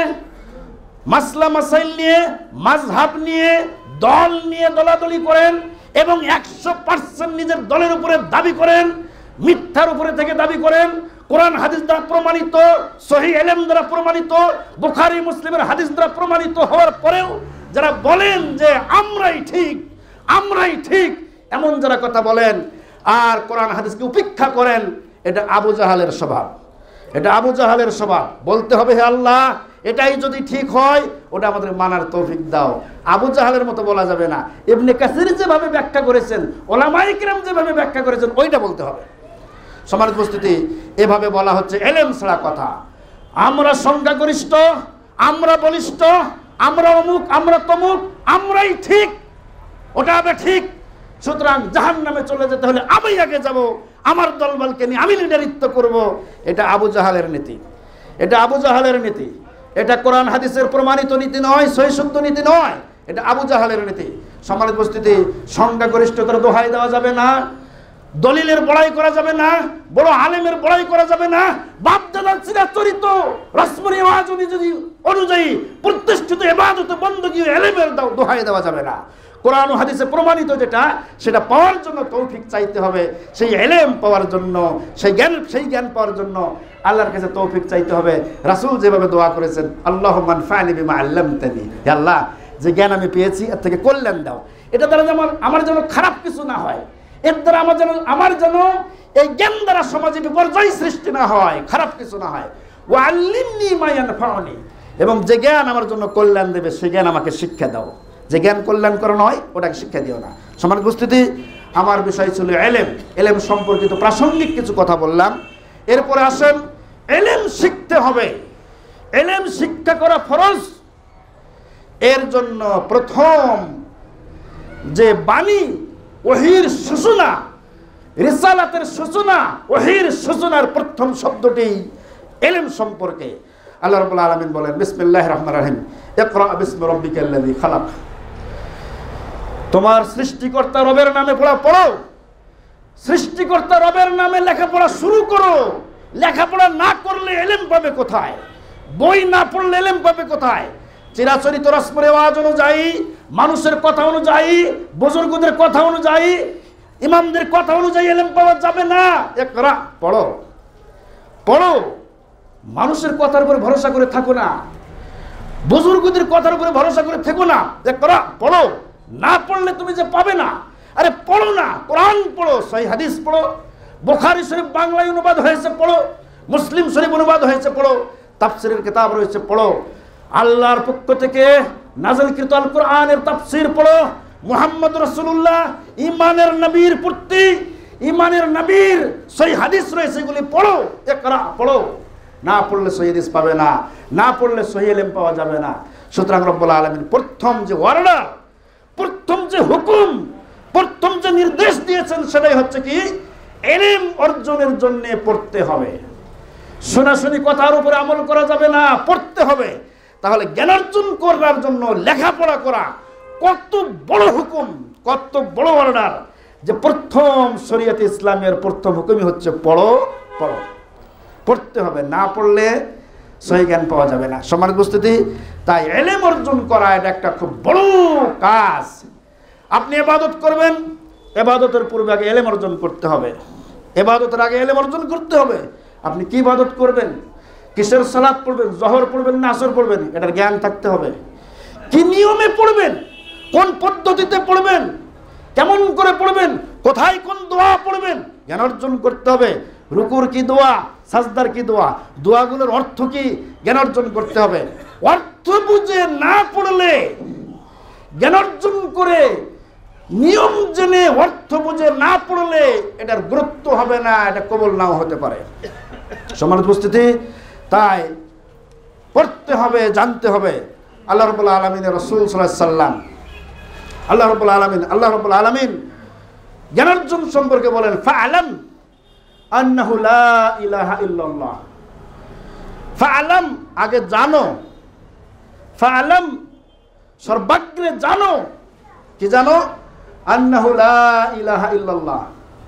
মাসলা মাসাইল নিয়ে মাযহাব নিয়ে দল নিয়ে দলাদলি করেন এবং একশো পার্সেন্ট নিজের দলের উপরে দাবি করেন, মিথ্যার উপরে থেকে দাবি করেন, কোরআন হাদিস দ্বারা প্রমাণিত, সহিহ ইলম দ্বারা প্রমাণিত, বুখারী মুসলিমের হাদিস দ্বারা প্রমাণিত হওয়ার পরেও যারা বলেন যে আমরাই ঠিক আমরাই ঠিক এমন যারা কথা বলেন আর কোরআন হাদিসকে উপেক্ষা করেন, এটা আবু জাহালের স্বভাব, এটা আবু জাহালের স্বভাব। বলতে হবে হে আল্লাহ এটাই যদি ঠিক হয় ওটা আমাদের মানার তৌফিক দাও। আবু জাহালের মতো বলা যাবে না, ইবনে কাসির যেভাবে ব্যাখ্যা করেছেন, ওলামায়ে কিরাম যেভাবে ব্যাখ্যা করেছেন ওইটা বলতে হবে। সমাজ উপস্থিতি, এভাবে বলা হচ্ছে এলেম ছাড়া কথা। আমরা সংখ্যাগরিষ্ঠ, আমরা বলিষ্ঠ, আমরা অমুক, আমরা তমুক, আমরাই ঠিক, ওটা হবে ঠিক, সুতরাং জাহান্নামে চলে যেতে হলে আমি আগে যাব, আমার দলবলকে নিয়ে আমি লিডারিত্ব করব। এটা আবু জাহালের নীতি, এটা আবু জাহালের নীতি, এটা কোরআন হাদিসের প্রমাণিত নীতি নয়, সহিহ শুদ্ধ নীতি নয়, এটা আবু জাহালের নীতি। সমাজ উপস্থিতি, সংখ্যাগরিষ্ঠতার দোহাই দেওয়া যাবে না, দলিলের বড়াই করা যাবে না, বড় আলেমের বড়াই করা যাবে না, বাপ দাদার চিরাচরিত রসমে রেওয়াজ অনুযায়ী অনুযায়ী প্রতিষ্ঠিত ইবাদত বندگی ইলমের দোহাই দেওয়া যাবে না। কোরআন ও হাদিসে প্রমাণিত যেটা সেটা পাওয়ার জন্য তৌফিক চাইতে হবে, সেই ইলম পাওয়ার জন্য, সেই জ্ঞান সেই জ্ঞান পাওয়ার জন্য আল্লাহর কাছে তৌফিক চাইতে হবে। রাসূল যেভাবে দোয়া করেছেন, আল্লাহুম্মা আনফা'নি বিমা আল্লামতানি, হে আল্লাহ যে জ্ঞান আমি পেয়েছি এর থেকে কল্যাণ দাও, এটা দ্বারা আমার আমার যেন খারাপ কিছু না হয়, এর দ্বারা আমার যেন আমার যেন এই জ্ঞান দ্বারা সমাজে বিপর্যয় সৃষ্টি না হয়, খারাপ কিছু না হয়। ওয়া আল্লিমনি মা ইয়ানফাউনি, এবং যে জ্ঞান আমার জন্য কল্যাণ দেবে সেই জ্ঞান আমাকে শিক্ষা দাও, যে জ্ঞান কল্যাণ করা নয় ওটাকে শিক্ষা দিও না। সমান উপস্থিতি, আমার বিষয় ছিল ইলম, ইলম সম্পর্কিত প্রাসঙ্গিক কিছু কথা বললাম। এরপরে আসেন ইলম শিখতে হবে, ইলম শিক্ষা করা ফরজ। এর জন্য প্রথম যে বাণী, ওহীর সূচনা, রিসালাতের সূচনা, ওহীর সূচনার প্রথম শব্দটি ইলম সম্পর্কে। আল্লাহ রাব্বুল আলামিন বলেন বিসমিল্লাহির রহমানির রহিম, ইকরা বিসমি রাব্বিকাল্লাযী খালাক, তোমার সৃষ্টিকর্তা রবের নামে পড়া পড়ো, সৃষ্টিকর্তা রবের নামে লেখাপড়া শুরু করো। লেখাপড়া না করলে ইলম পাবে কোথায়? বই না পড়লে ইলম পাবে কোথায়? চিরাচরিত রসমে রেওয়াজ অনুযায়ী, মানুষের কথা অনুযায়ী, বুজুর্গদের কথা অনুযায়ী, ইমামদের কথা অনুযায়ী ইলম পাওয়া যাবে না। ইকরা, পড়ো পড়ো, মানুষের কথার উপরে ভরসা করে থাকো না, বুজুর্গদের কথার উপরে ভরসা করে থেকো না। ইকরা, পড়ো, না পড়লে তুমি যে পাবে না। আরে পড়ো না, কোরআন পড়ো, সহিহ হাদিস পড়ো, বুখারী শরীফ বাংলায় অনুবাদ হয়েছে পড়ো, মুসলিম শরীফ অনুবাদ হয়েছে পড়ো, তাফসীরের কিতাব রয়েছে পড়ো, আল্লাহর পক্ষ থেকে নাযিলকৃত আল কোরআনের তাফসীর পড়ো, মুহাম্মদ রাসূলুল্লাহ ঈমানের নবীর পূর্তি, ঈমানের নবীর সহিহ হাদিস রয়েছে, এগুলি পড়ো। ইকরা, পড়ো, না পড়লে সহিহ হাদিস পাবে না, না পড়লে সহিহ ইলম পাওয়া যাবে না। সুতরাং রব্বুল আলামিন প্রথম যে অর্ডার, প্রথম যে হুকুম, প্রথম যে নির্দেশ দিয়েছেন সেটাই হচ্ছে কি ইলম অর্জনের জন্য পড়তে হবে। শোনাশুনি কথার উপরে আমল করা যাবে না, পড়তে হবে। তাহলে জ্ঞান অর্জন করার জন্য লেখাপড়া করা কত বড় হুকুম, কত বড় অর্ডার, যে প্রথম শরীয়তে ইসলামের প্রথম হুকুমই হচ্ছে পড়ো পড়ো, পড়তে হবে, না পড়লে সহি জ্ঞান পাওয়া যাবে না। সমাজ উপস্থিতি, তাই ইলম অর্জন করা এটা একটা খুব বড় কাজ। আপনি ইবাদত করবেন, ইবাদতের পূর্বে আগে ইলম অর্জন করতে হবে, ইবাদতের আগে ইলম অর্জন করতে হবে। আপনি কি ইবাদত করবেন, কিসের সালাত পড়বেন, জোহর পড়বেন না আসর পড়বেন, এটার জ্ঞান থাকতে হবে। কি নিয়মে পড়বেন, কোন পদ্ধতিতে পড়বেন, কেমন করে পড়বেন, কোথায় কোন দোয়া পড়বেন জ্ঞান অর্জন করতে হবে। রুকুর কি দোয়া, সাজদার কি দোয়া, দোয়াগুলোর অর্থ কি জ্ঞান অর্জন করতে হবে। অর্থ বুঝে না পড়লে, জ্ঞান অর্জন করে নিয়ম জেনে অর্থ বুঝে না পড়লে এটার গুরুত্ব হবে না, এটা কবুল নাও হতে পারে। সম্মানিত উপস্থিতি, তাই পড়তে হবে, জানতে হবে। আল্লাহ রাব্বুল আলামিনের রাসূল সাল্লাল্লাহু আলাইহি সাল্লাম আল্লাহ রাব্বুল আলামিন আল্লাহ রাব্বুল আলামিন জ্ঞান অর্জন সম্পর্কে বলেন, ফাআলাম আন্নাহু লা ইলাহা ইল্লাল্লাহ। ফাআলাম আগে জানো, ফাআলাম সর্বাগ্রে জানো, কি জানো? আন্নাহু লা ইলাহা ইল্লাল্লাহ,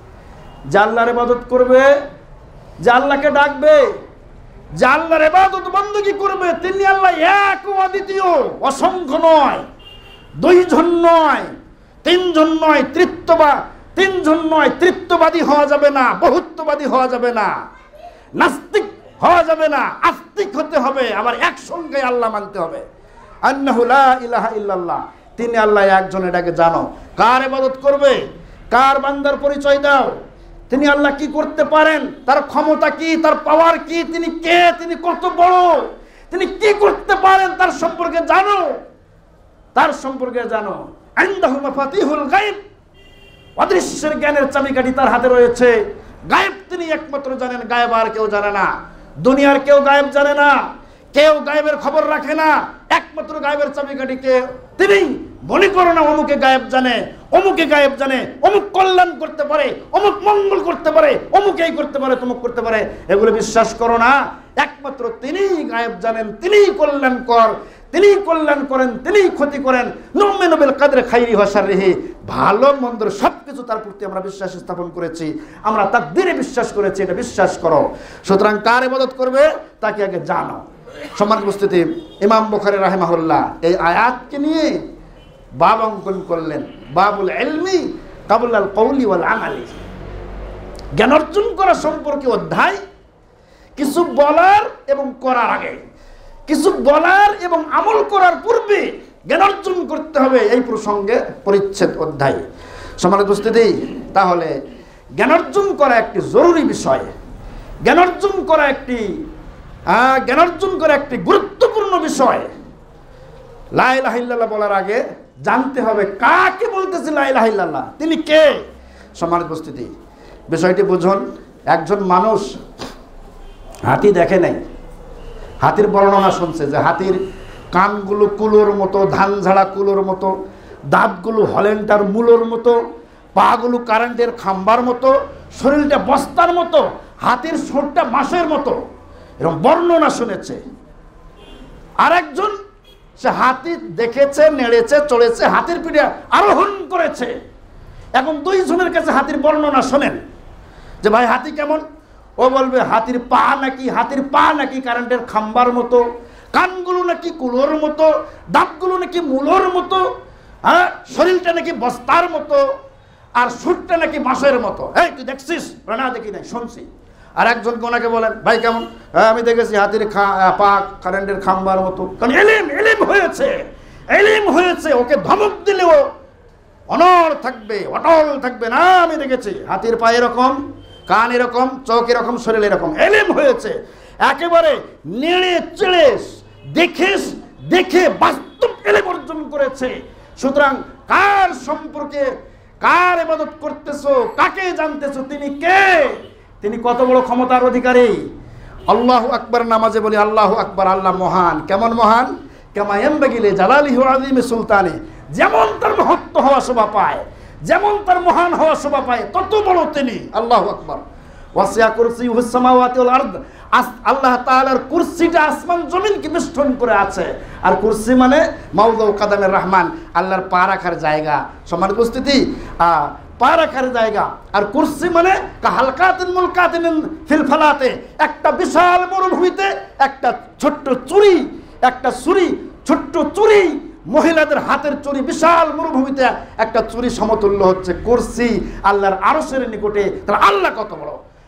যে আল্লাহর ইবাদত করবে, যে আল্লাহকে ডাকবে, যে আল্লাহর ইবাদত বندگی করবে, তিনি আল্লাহ এক ও অদ্বিতীয়, অসংখ্য নয়, দুইজন নয়, তিনজন নয়, তৃতীয়বা তিনজন নয়, তৃতীয়বাদী হওয়া যাবে না, বহুত্ববাদী হওয়া যাবে না, নাস্তিক হওয়া যাবে না, আস্তিক হতে হবে, আবার একসঙ্গে আল্লাহ মানতে হবে। আন্নাহু লা ইলাহা ইল্লাল্লাহ, তিনি আল্লাহ একজন, এটাকে জানো। কার ইবাদত করবে, কার বান্দার পরিচয় দাও, তিনি আল্লাহ কি করতে পারেন, তার ক্ষমতা কি, তার পাওয়ার কি, তিনি কে, তিনি কত বড়, তিনি কি করতে পারেন, তার সম্পর্কে জানো, তার সম্পর্কে জানো। ইনদাহু মাফাতিহুল গায়ব, অদৃশ্যের জ্ঞানের চাবিকাঠি তার হাতে রয়েছে। গায়েব তিনি একমাত্র জানেন, গায়েব আর কেউ জানে না। দুনিয়ার কেউ গায়েব জানে না, কেউ গায়েবের খবর রাখে না, একমাত্র গায়েবের চাবিকাঠি কে, তিনি। মনে করো না অমুকে গায়েব জানে, অমুকে গায়েব জানে, অমুক কল্যাণ করতে পারে, অমুক মঙ্গল করতে পারে, অমুক এই করতে পারে, তমুক করতে পারে, এগুলো বিশ্বাস করো না। একমাত্র তিনিই গায়েব জানেন, তিনিই কল্যাণকর, তিনিই কল্যাণ করেন, তিনিই ক্ষতি করেন। নুমিনু বিল কদরি খাইরি ওয়া শাররিহি, ভালো মন্দ সবকিছু তার প্রতি আমরা বিশ্বাস স্থাপন করেছি, আমরা তাকদীরে বিশ্বাস করেছি, এটা বিশ্বাস করো। সুতরাং কার ইবাদত করবে তাকে আগে জানো। সম্মানিত উপস্থিতি, ইমাম বুখারী রাহিমাহুল্লাহ এই আয়াতকে নিয়ে বাব অঙ্কন করলেন, বাবুল ইলমি কাবলাল কওলি ওয়াল আমালি, জ্ঞান অর্জন করা সম্পর্কে অধ্যায়। কিছু বলার এবং করার আগে, কিছু বলার এবং আমল করার পূর্বে জ্ঞান অর্জন করতে হবে, এই প্রসঙ্গে পরিচ্ছেদ অধ্যায়। সম্মানিত উপস্থিতি, তাহলে জ্ঞান অর্জন করা একটি জরুরি বিষয়, জ্ঞান অর্জন করা একটি জ্ঞান অর্জন করা একটি গুরুত্বপূর্ণ বিষয়। লা ইলাহা ইল্লাল্লাহ বলার আগে জানতে হবে কাকে বলতেছি লা ইলাহা ইল্লাল্লাহ, তিনি কে। সম্মানিত উপস্থিতি, বিষয়টি বুঝুন। একজন মানুষ হাতি দেখে নাই, হাতির বর্ণনা শুনছে যে হাতির কানগুলো কুলোর মতো, ধান ঝাড়া কুলোর মতো, দাঁতগুলো হলেন্টার মূলোর মতো, পাগুলো কারেন্টের খাম্বার মতো, শরীরটা বস্তার মতো, হাতির ঠোঁটটা মাছের মতো, এরকম বর্ণনা শুনেছে। আর একজন সে হাতি দেখেছে, নেড়েছে, চড়েছে, হাতির পিঠে আরোহণ করেছে। এখন দুইজনের কাছে হাতির বর্ণনা শোনেন যে ভাই হাতি কেমন। ও বলবে হাতির পা নাকি হাতির পা নাকি কারেন্টের খাম্বার মতো, কানগুলো নাকি কুলোর মতো, দাঁতগুলো নাকি মূলোর মতো, হ্যাঁ, শরীরটা নাকি বস্তার মতো, আর সুরটা নাকি মাছের মতো। এই তুই দেখছিস? না দেখি নাই, শুনছি। আর একজনকে ওনাকে বলেন ভাই কেমন? হ্যাঁ আমি দেখেছি হাতির পা কারেন্টের খাম্বার মতো। কারণ এলিম এলিম হয়েছে, এলিম হয়েছে, ওকে ধমক দিলেও অনড় থাকবে, অটল থাকবে। না আমি দেখেছি হাতির পা এরকম, কান এরকম, চোখ এরকম, শরীর এরকম, এলিম হয়েছে। একেবারে নেড়ে চেড়ে দেখে দেখে বাস্তব এলিম অর্জন করেছে। সুতরাং কার সম্পর্কে, কার ইবাদত করতেছো, কাকে জানতেছো, তিনি কে, তিনি কত বড় ক্ষমতার অধিকারী। আল্লাহু আকবার নামাজে বলি আল্লাহু আকবার, আল্লাহ মহান। কেমন মহান? কামা ইয়ানবাগি লিজালালিহি ওয়া আযীমি সুলতানি, যেমন তার মহত্ব হওয়া শোভা পায়, যেমন তার মহান হওয়া শোভা পায়, তত বড় তিনি। আল্লাহু আকবার। ওয়াসিয়া কুরসিয়ুহুস সামাওয়াতি ওয়াল আরদ, আল্লাহ তাআলার কুরসিটা আসমান জমিনকে বেষ্টন করে আছে। আর কুরসি মানে মাওদু কাদামের রহমান, আল্লাহর পা রাখার জায়গা। সম্মানিত উপস্থিতি, পা রাখার জায়গা। আর কুরসি মানে কাহালকাতিন মুলকাতিন ফিল ফালাতে, একটা বিশাল মরুভূমিতে একটা ছোট্ট চুরি, একটা চুরি, ছোট্ট চুরি, মহিলাদের হাতের চুরি, বিশাল মরুভূমিতে একটা চুরি সমতুল্য হচ্ছে কুরসি আল্লাহর আরশের নিকটে। তাহলে আল্লাহ কত বড়,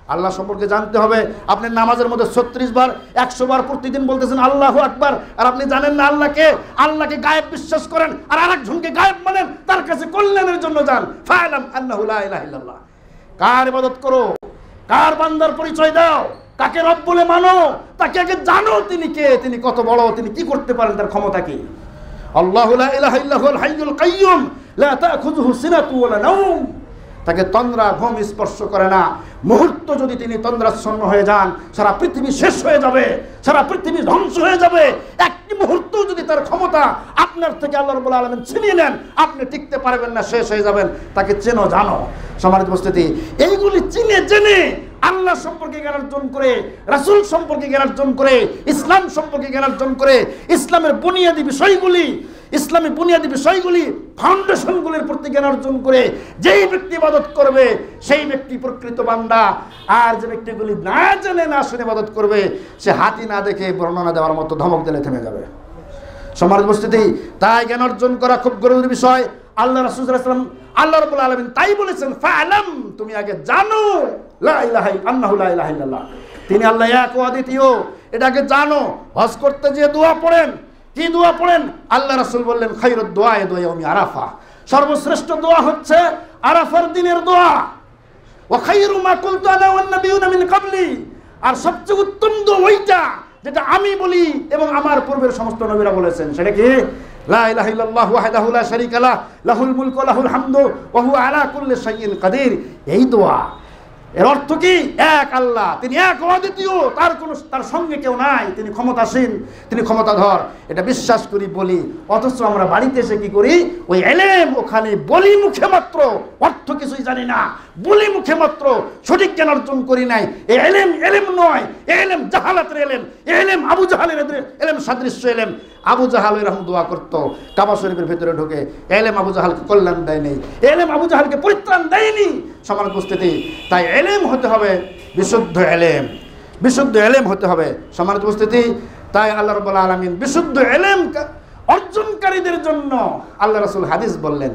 আল্লাহ সম্পর্কে জানতে হবে। আপনি নামাজের মধ্যে ছত্রিশ বার একশো বার প্রতিদিন বলতেছেন আল্লাহু আকবার, আর আপনি জানেন না আল্লাহকে। আল্লাহকে গায়েব বিশ্বাস করেন, আর আরেকজনকে গায়েব মানেন, তার কাছে কল্যাণের জন্য যান। ফা'লাম আন্নাহু লা ইলাহা ইল্লাল্লাহ। কার ইবাদত করো, কার বান্দার পরিচয় দাও, কাকে রব বলে মানো, তাকে আগে জানো তিনি কে, তিনি কত বড়, তিনি কি করতে পারেন, তার ক্ষমতা কি। আল্লাহু লা ইলাহা ইল্লাহুল হাইয়ুল কাইয়্যুম লা তা'খুযুহু সিনাতুন ওয়ালা নাওম। তাকে তন্দ্রা ঘুম স্পর্শ করে না। মুহূর্ত যদি তিনি তন্দ্রাচ্ছন্ন হয়ে যান, সারা পৃথিবী শেষ হয়ে যাবে, সারা পৃথিবী ধ্বংস হয়ে যাবে। একটি মুহূর্ত যদি তার ক্ষমতা আপনার থেকে আল্লাহ রাব্বুল আলামিন ছিনিয়ে নেন, আপনি টিকতে পারবেন না, শেষ হয়ে যাবেন। তাকে চেনো, জানো। সম্মানিত উপস্থিতি, এইগুলি চিনে জেনে আল্লাহ সম্পর্কে জ্ঞান অর্জন করে, রাসূল সম্পর্কে জ্ঞান অর্জন করে, ইসলাম সম্পর্কে জ্ঞান অর্জন করে, ইসলামের বুনিয়াদী বিষয়গুলি, ইসলামী বুনিয়াদী বিষয়গুলি, ফাউন্ডেশনগুলির প্রতি জ্ঞান অর্জন করে যেই ব্যক্তি ইবাদত করবে সেই ব্যক্তি প্রকৃত বান্দা। আর যে ব্যক্তিগুলি না জেনে না শুনে ইবাদত করবে, সে হাতি না দেখে বর্ণনা দেওয়ার মতো ধমক দিলে থেমে যাবে। সম্মানিত উপস্থিতি, তাই জ্ঞান অর্জন করা খুব জরুরি বিষয়। আল্লাহ রাসূল সাল্লাল্লাহু আলাইহি ওয়াসাল্লাম, আল্লাহ রাব্বুল আলামিন তাই বলেছেন, ফা'লাম, তুমি আগে জানো লা ইলাহা আন্নাহু লা ইলাহা ইল্লাল্লাহ, তিনি আল্লাহ এক ও অদ্বিতীয়, এটাকে জানো। হজ করতে যে দোয়া পড়েন, কি দোয়া পড়েন? আল্লাহ রাসূল বললেন, খায়রুদ দুআ দুআ ইয়াউমি আরাফা, সর্বশ্রেষ্ঠ দোয়া হচ্ছে আরাফার দিনের দোয়া। ওয়া খায়রু মা কুলতু আনা ওয়ান নাবিয়ুনা মিন ক্বাবলি, আর সবচেয়ে উত্তম দোয়া ওইটা যেটা আমি বলি এবং আমার পূর্বের সমস্ত নবীরা বলেছেন। সেটা কি? লা ইলাহা ইল্লাল্লাহু ওয়াহদাহু লা শারীকা লাহু লাহুল মুলকু ওয়া লাহুল হামদু ওয়া হুয়া আলা কুল্লি শাইইন কাদির। এই দোয়া, এর অর্থ কি? এক আল্লাহ, তিনি এক অদ্বিতীয়, তার কোনো তার সঙ্গে কেউ নাই, তিনি ক্ষমতাসীন, তিনি ক্ষমতাধর। এটা বিশ্বাস করি, বলি, অথচ আমরা বাড়িতে এসে কি করি? ওই এলেম ওখানে বলি মুখে মাত্র, অর্থ কিছুই জানি না, বলি মুখে মাত্র, সঠিক জ্ঞান অর্জন করি নাই। এই এলেম এলেম নয়, এই এলেম জাহালাতের এলেম, এই এলেম আবু জাহালের এলেম, সাদৃশ্য এলেম। আবু জাহাল এরকম দোয়া করতো কাবা শরীফের ভিতরে ঢুকে, এলেম আবু জাহালকে কল্যাণ দেয়নি, এলেম আবু জাহালকে পরিত্রাণ দেয়নি। সমান উপস্থিতি, তাই এলেম হতে হবে বিশুদ্ধ এলেম, বিশুদ্ধ এলেম হতে হবে। সমান উপস্থিতি, তাই আল্লাহ রাব্বুল আলামিন বিশুদ্ধ এলেম অর্জনকারীদের জন্য আল্লাহ রাসূল হাদিস বললেন,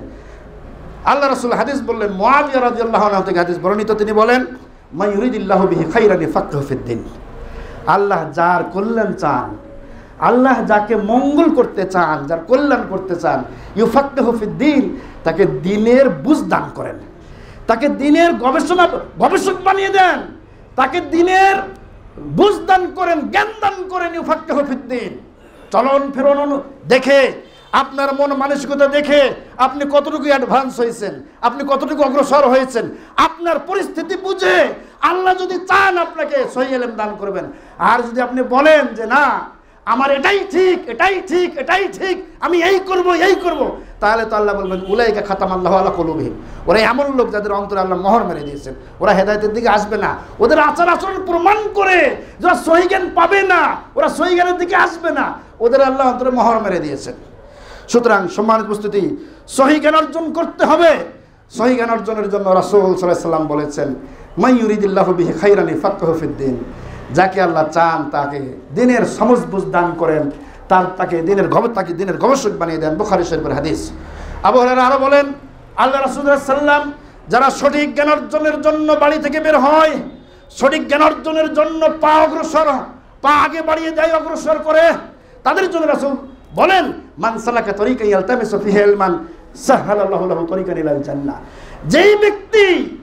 আল্লাহ রাসূল হাদিস বললেন, মুআবিয়া রাদিয়াল্লাহু আনহু থেকে হাদিস বর্ণিত, তিনি বলেন, মা ইউরিদিল্লাহু বিহি খাইরান ইয়াফাক্কিহু ফিদ্দিন। আল্লাহ যার কল্যাণ চান, আল্লাহ যাকে মঙ্গল করতে চান, যার কল্যাণ করতে চান, ইউফাক্কিহু ফিদ্দিন, তাকে দ্বীনের বুঝ দান করেন, তাকে দ্বীনের গবেষণা গবেষক বানিয়ে দেন, তাকে দ্বীনের বুঝ দান করেন, জ্ঞান দান করেন। ইউফাক্কিহু ফিদ্দিন, চলন ফেরন দেখে, আপনার মন মানসিকতা দেখে আপনি কতটুকু অ্যাডভান্স হয়েছেন, আপনি কতটুকু অগ্রসর হয়েছেন, আপনার পরিস্থিতি বুঝে আল্লাহ যদি চান আপনাকে সহিহ ইলম দান করবেন। আর যদি আপনি বলেন যে না, আমার এটাই ঠিক, এটাই ঠিক, এটাই ঠিক, আমি এই করব, এই করব, তাহলে তো আল্লাহ বলবেন, উলাইকা খাতামাল্লাহু আলা কুলুবিহিম, ওরা এমন লোক যাদের অন্তরে আল্লাহ মোহর মেরে দিয়েছেন, ওরা হেদায়েতের দিকে আসবে না। ওদের আচার আচরণ প্রমাণ করে যারা সহিহ জ্ঞান পাবে না, ওরা সহিহ জ্ঞানের দিকে আসবে না, ওদের আল্লাহ অন্তরে মোহর মেরে দিয়েছেন। সুতরাং সম্মানিত উপস্থিতি, সহিহ জ্ঞান অর্জন করতে হবে। সহিহ জ্ঞান অর্জনের জন্য রাসূল সাল্লাল্লাহু আলাইহি ওয়াসাল্লাম বলেছেন, মান ইউরিদিল্লাহু বিহি খাইরান ইয়াফাক্কিহু ফিদ্দিন, যাকে আল্লাহ চান তাকে দ্বীনের সমঝ বুঝ দান করেন, তার তাকে দ্বীনের গবেষক, তাকে দ্বীনের গবেষক বানিয়ে দেন। বুখারী শরীফের হাদিস। আবু হুরায়রা আরো বলেন, আল্লাহ রাসূল সাল্লাল্লাহু আলাইহি ওয়াসাল্লাম যারা সঠিক জ্ঞান অর্জনের জন্য বাড়ি থেকে বের হয়, সঠিক জ্ঞান অর্জনের জন্য পা অগ্রসর, পা আগে বাড়িয়ে দেয়, অগ্রসর করে, তাদের জন্য রাসূল বলেন, মান সালাকা তরিকান ইয়ালতামিসু ফিহি ইলমান সাহালাল্লাহু লাহু তরিকান ইলাল জান্নাহ। যেই ব্যক্তি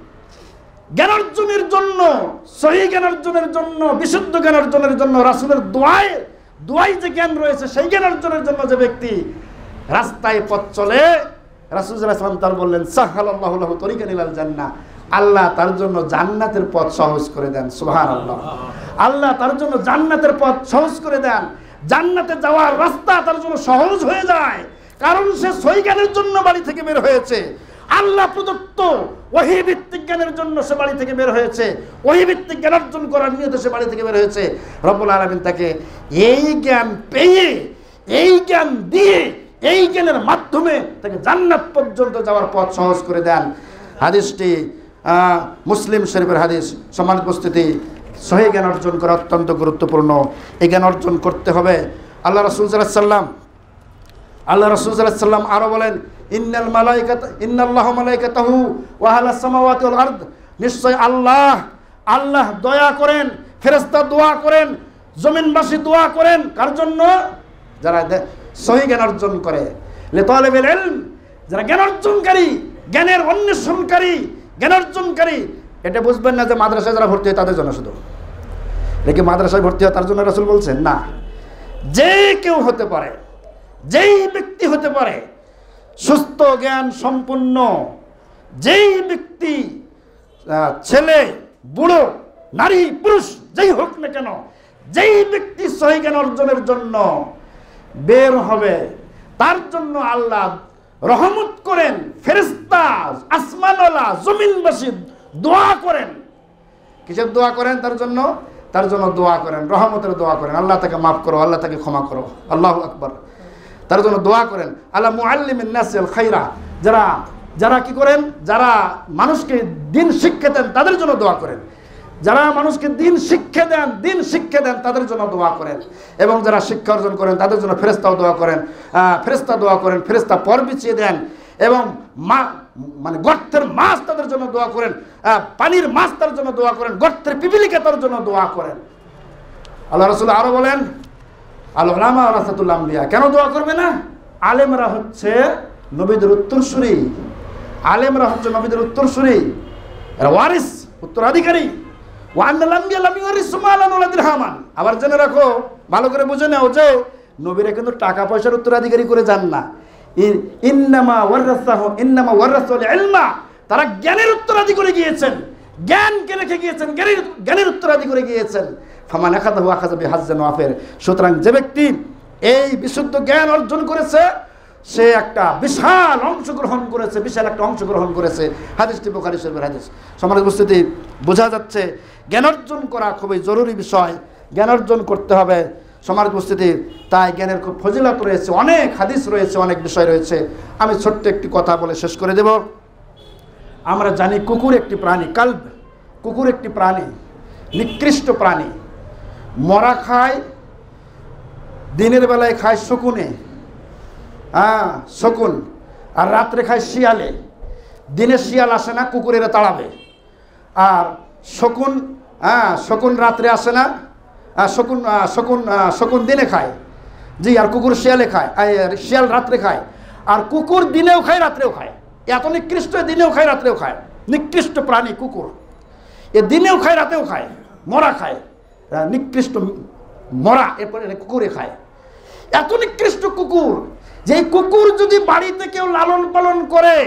জ্ঞান অর্জনের জন্য, সহিহ জ্ঞান অর্জনের জন্য, বিশুদ্ধ জ্ঞান অর্জনের জন্য, রাসূলের দোয়ায় দোয়ায় যে জ্ঞান রয়েছে সেই জ্ঞান অর্জনের জন্য যে ব্যক্তি রাস্তায় পথ চলে, রাসূল সাল্লাল্লাহু আলাইহি ওয়াসাল্লাম তার বললেন, সাহালাল্লাহু লাহু তরিকান ইলাল জান্নাহ, আল্লাহ তার জন্য জান্নাতের পথ সহজ করে দেন। সুবহানাল্লাহ, আল্লাহ তার জন্য জান্নাতের পথ সহজ করে দেন। জান্নাতে যাওয়ার রাস্তা তার জন্য সহজ হয়ে যায়, কারণ সে সহিহ জ্ঞানের জন্য বাড়ি থেকে বের হয়েছে। আল্লাহ প্রদত্ত ওহী ভিত্তিক জ্ঞানের জন্য সে বাড়ি থেকে বের হয়েছে, ওহী ভিত্তিক জ্ঞান অর্জন করার নিয়তে সে বাড়ি থেকে বের হয়েছে। রব্বুল আলামিন তাকে এই জ্ঞান পেয়ে, এই জ্ঞান দিয়ে, এই জ্ঞানের মাধ্যমে তাকে জান্নাত পর্যন্ত যাওয়ার পথ সহজ করে দেন। হাদিসটি মুসলিম শরীফের হাদিস। সম্মানিত উপস্থিতি, সহিহ জ্ঞান অর্জন করা অত্যন্ত গুরুত্বপূর্ণ। এই জ্ঞান অর্জন করতে হবে। আল্লাহ রাসূল সাল্লাল্লাহু আলাইহি ওয়াসাল্লাম আল্লাহ রাসূল সাল্লাল্লাহু আলাইহি ওয়াসাল্লাম আরো বলেন, ইন্নাল মালাইকাতা ইন্নাল্লাহু মালাইকাতাহু ওয়া আহলাস সামাওয়াতি ওয়াল আরদ, নিশ্চয় আল্লাহ আল্লাহ দয়া করেন, ফেরেশতা দোয়া করেন, জমিনবাসী দোয়া করেন কার জন্য? যারা সহিহ জ্ঞান অর্জন করে, লিতালিবিল ইলম, যারা জ্ঞান অর্জনকারী, জ্ঞানের অন্বেষণকারী, জ্ঞান অর্জনকারী। এটা বুঝবেন না যে মাদ্রাসায় যারা ভর্তি হয় তাদের জন্য শুধু, নাকি মাদ্রাসায় ভর্তি হয় তার জন্য রাসূল বলছেন না, যে কেউ হতে পারে, যেই ব্যক্তি হতে পারে, সুস্থ জ্ঞান সম্পন্ন যেই ব্যক্তি, ছেলে বুড়ো নারী পুরুষ যেই হোক না কেন, যেই ব্যক্তি সহিহ জ্ঞান অর্জনের জন্য বের হবে তার জন্য আল্লাহ রহমত করেন, ফেরেশতা, আসমানওয়ালা, জমিনবাসী দোয়া করেন। কিসের দোয়া করেন? তার জন্য, তার জন্য দোয়া করেন, রহমতের দোয়া করেন, আল্লাহ তাকে মাফ করো, আল্লাহ তাকে ক্ষমা করো, আল্লাহু আকবার, তার জন্য দোয়া করেন। আল্লাহ মুআল্লিমিন নাসিল খাইরা, যারা যারা কি করেন, যারা মানুষকে দিন শিক্ষা দেন তাদের জন্য দোয়া করেন, যারা মানুষকে দিন শিক্ষা দেন, দিন শিক্ষা দেন তাদের জন্য দোয়া করেন, এবং যারা শিক্ষা অর্জন করেন তাদের জন্য ফেরেশতাও দোয়া করেন, ফেরেশতা দোয়া করেন, ফেরেশতা পর বিছিয়ে দেন, এবং মা মানে গর্তের মাছ তাদের জন্য দোয়া করেন, পানির মাছ তার জন্য দোয়া করেন, গর্তের পিপিলিকা তার জন্য দোয়া করেন। আল্লাহ রাসূল আরো বলেন, আল উলামা ওয়ারাসাতুল আমবিয়া, কেন দোয়া করবে না? আলেমরা হচ্ছে নবীদের উত্তরসূরি, আলেমরা হচ্ছে নবীদের উত্তরসূরি, এরা ওয়ারিস, উত্তরাধিকারী। ওয়ান্নাল আমবিয়া লাম ইউরিসু মালান ওয়ালা দিরহামান। আবার জেনে রাখো, ভালো করে বুঝে নাও যে নবীরা কিন্তু টাকা পয়সার উত্তরাধিকারী করে যান না। ইন্নামা ওয়ারাসাহু ইন্নামা ওয়ারাসাল ইলমা, তারা জ্ঞানের উত্তরাধিকারী গিয়েছেন, জ্ঞানকে রেখে গিয়েছেন, জ্ঞানের জ্ঞানের উত্তরাধিকারী গিয়েছেন। ফামান আখাযাহু আখাযা বিহাজ্জিন ওয়াফির। সুতরাং যে ব্যক্তি এই বিশুদ্ধ জ্ঞান অর্জন করেছে সে একটা বিশাল অংশগ্রহণ করেছে, বিশাল একটা অংশগ্রহণ করেছে। হাদিসটি বুখারী শরীফের হাদিস। সম্মানিত উপস্থিতি, বোঝা যাচ্ছে জ্ঞান অর্জন করা খুবই জরুরি বিষয়, জ্ঞান অর্জন করতে হবে। সম্মানিত উপস্থিতি, তাই জ্ঞানের খুব ফজিলত রয়েছে, অনেক হাদিস রয়েছে, অনেক বিষয় রয়েছে। আমি ছোট্ট একটি কথা বলে শেষ করে দেব। আমরা জানি কুকুর একটি প্রাণী, কালব, কুকুর একটি প্রাণী, নিকৃষ্ট প্রাণী, মরা খায়, দিনের বেলায় খায় শকুনে, হ্যাঁ শকুন, আর রাত্রে খায় শিয়ালে। দিনে শিয়াল আসে না, কুকুরেরা তাড়াবে। আর শকুন, হ্যাঁ শকুন রাত্রে আসে না, শকুন শকুন শকুন দিনে খায়, জি, আর কুকুর শিয়ালে খায়, শিয়াল রাত্রে খায়। আর কুকুর দিনেও খায় রাত্রেও খায়, এত নিকৃষ্ট, দিনেও খায় রাত্রেও খায়, নিকৃষ্ট প্রাণী কুকুর। এ দিনেও খায় রাতেও খায়, মরা খায়, নিকৃষ্ট মরা, এরপরে কুকুরে খায়। এত নিকৃষ্ট কুকুর, যে কুকুর যদি বাড়িতে কেউ লালন পালন করে,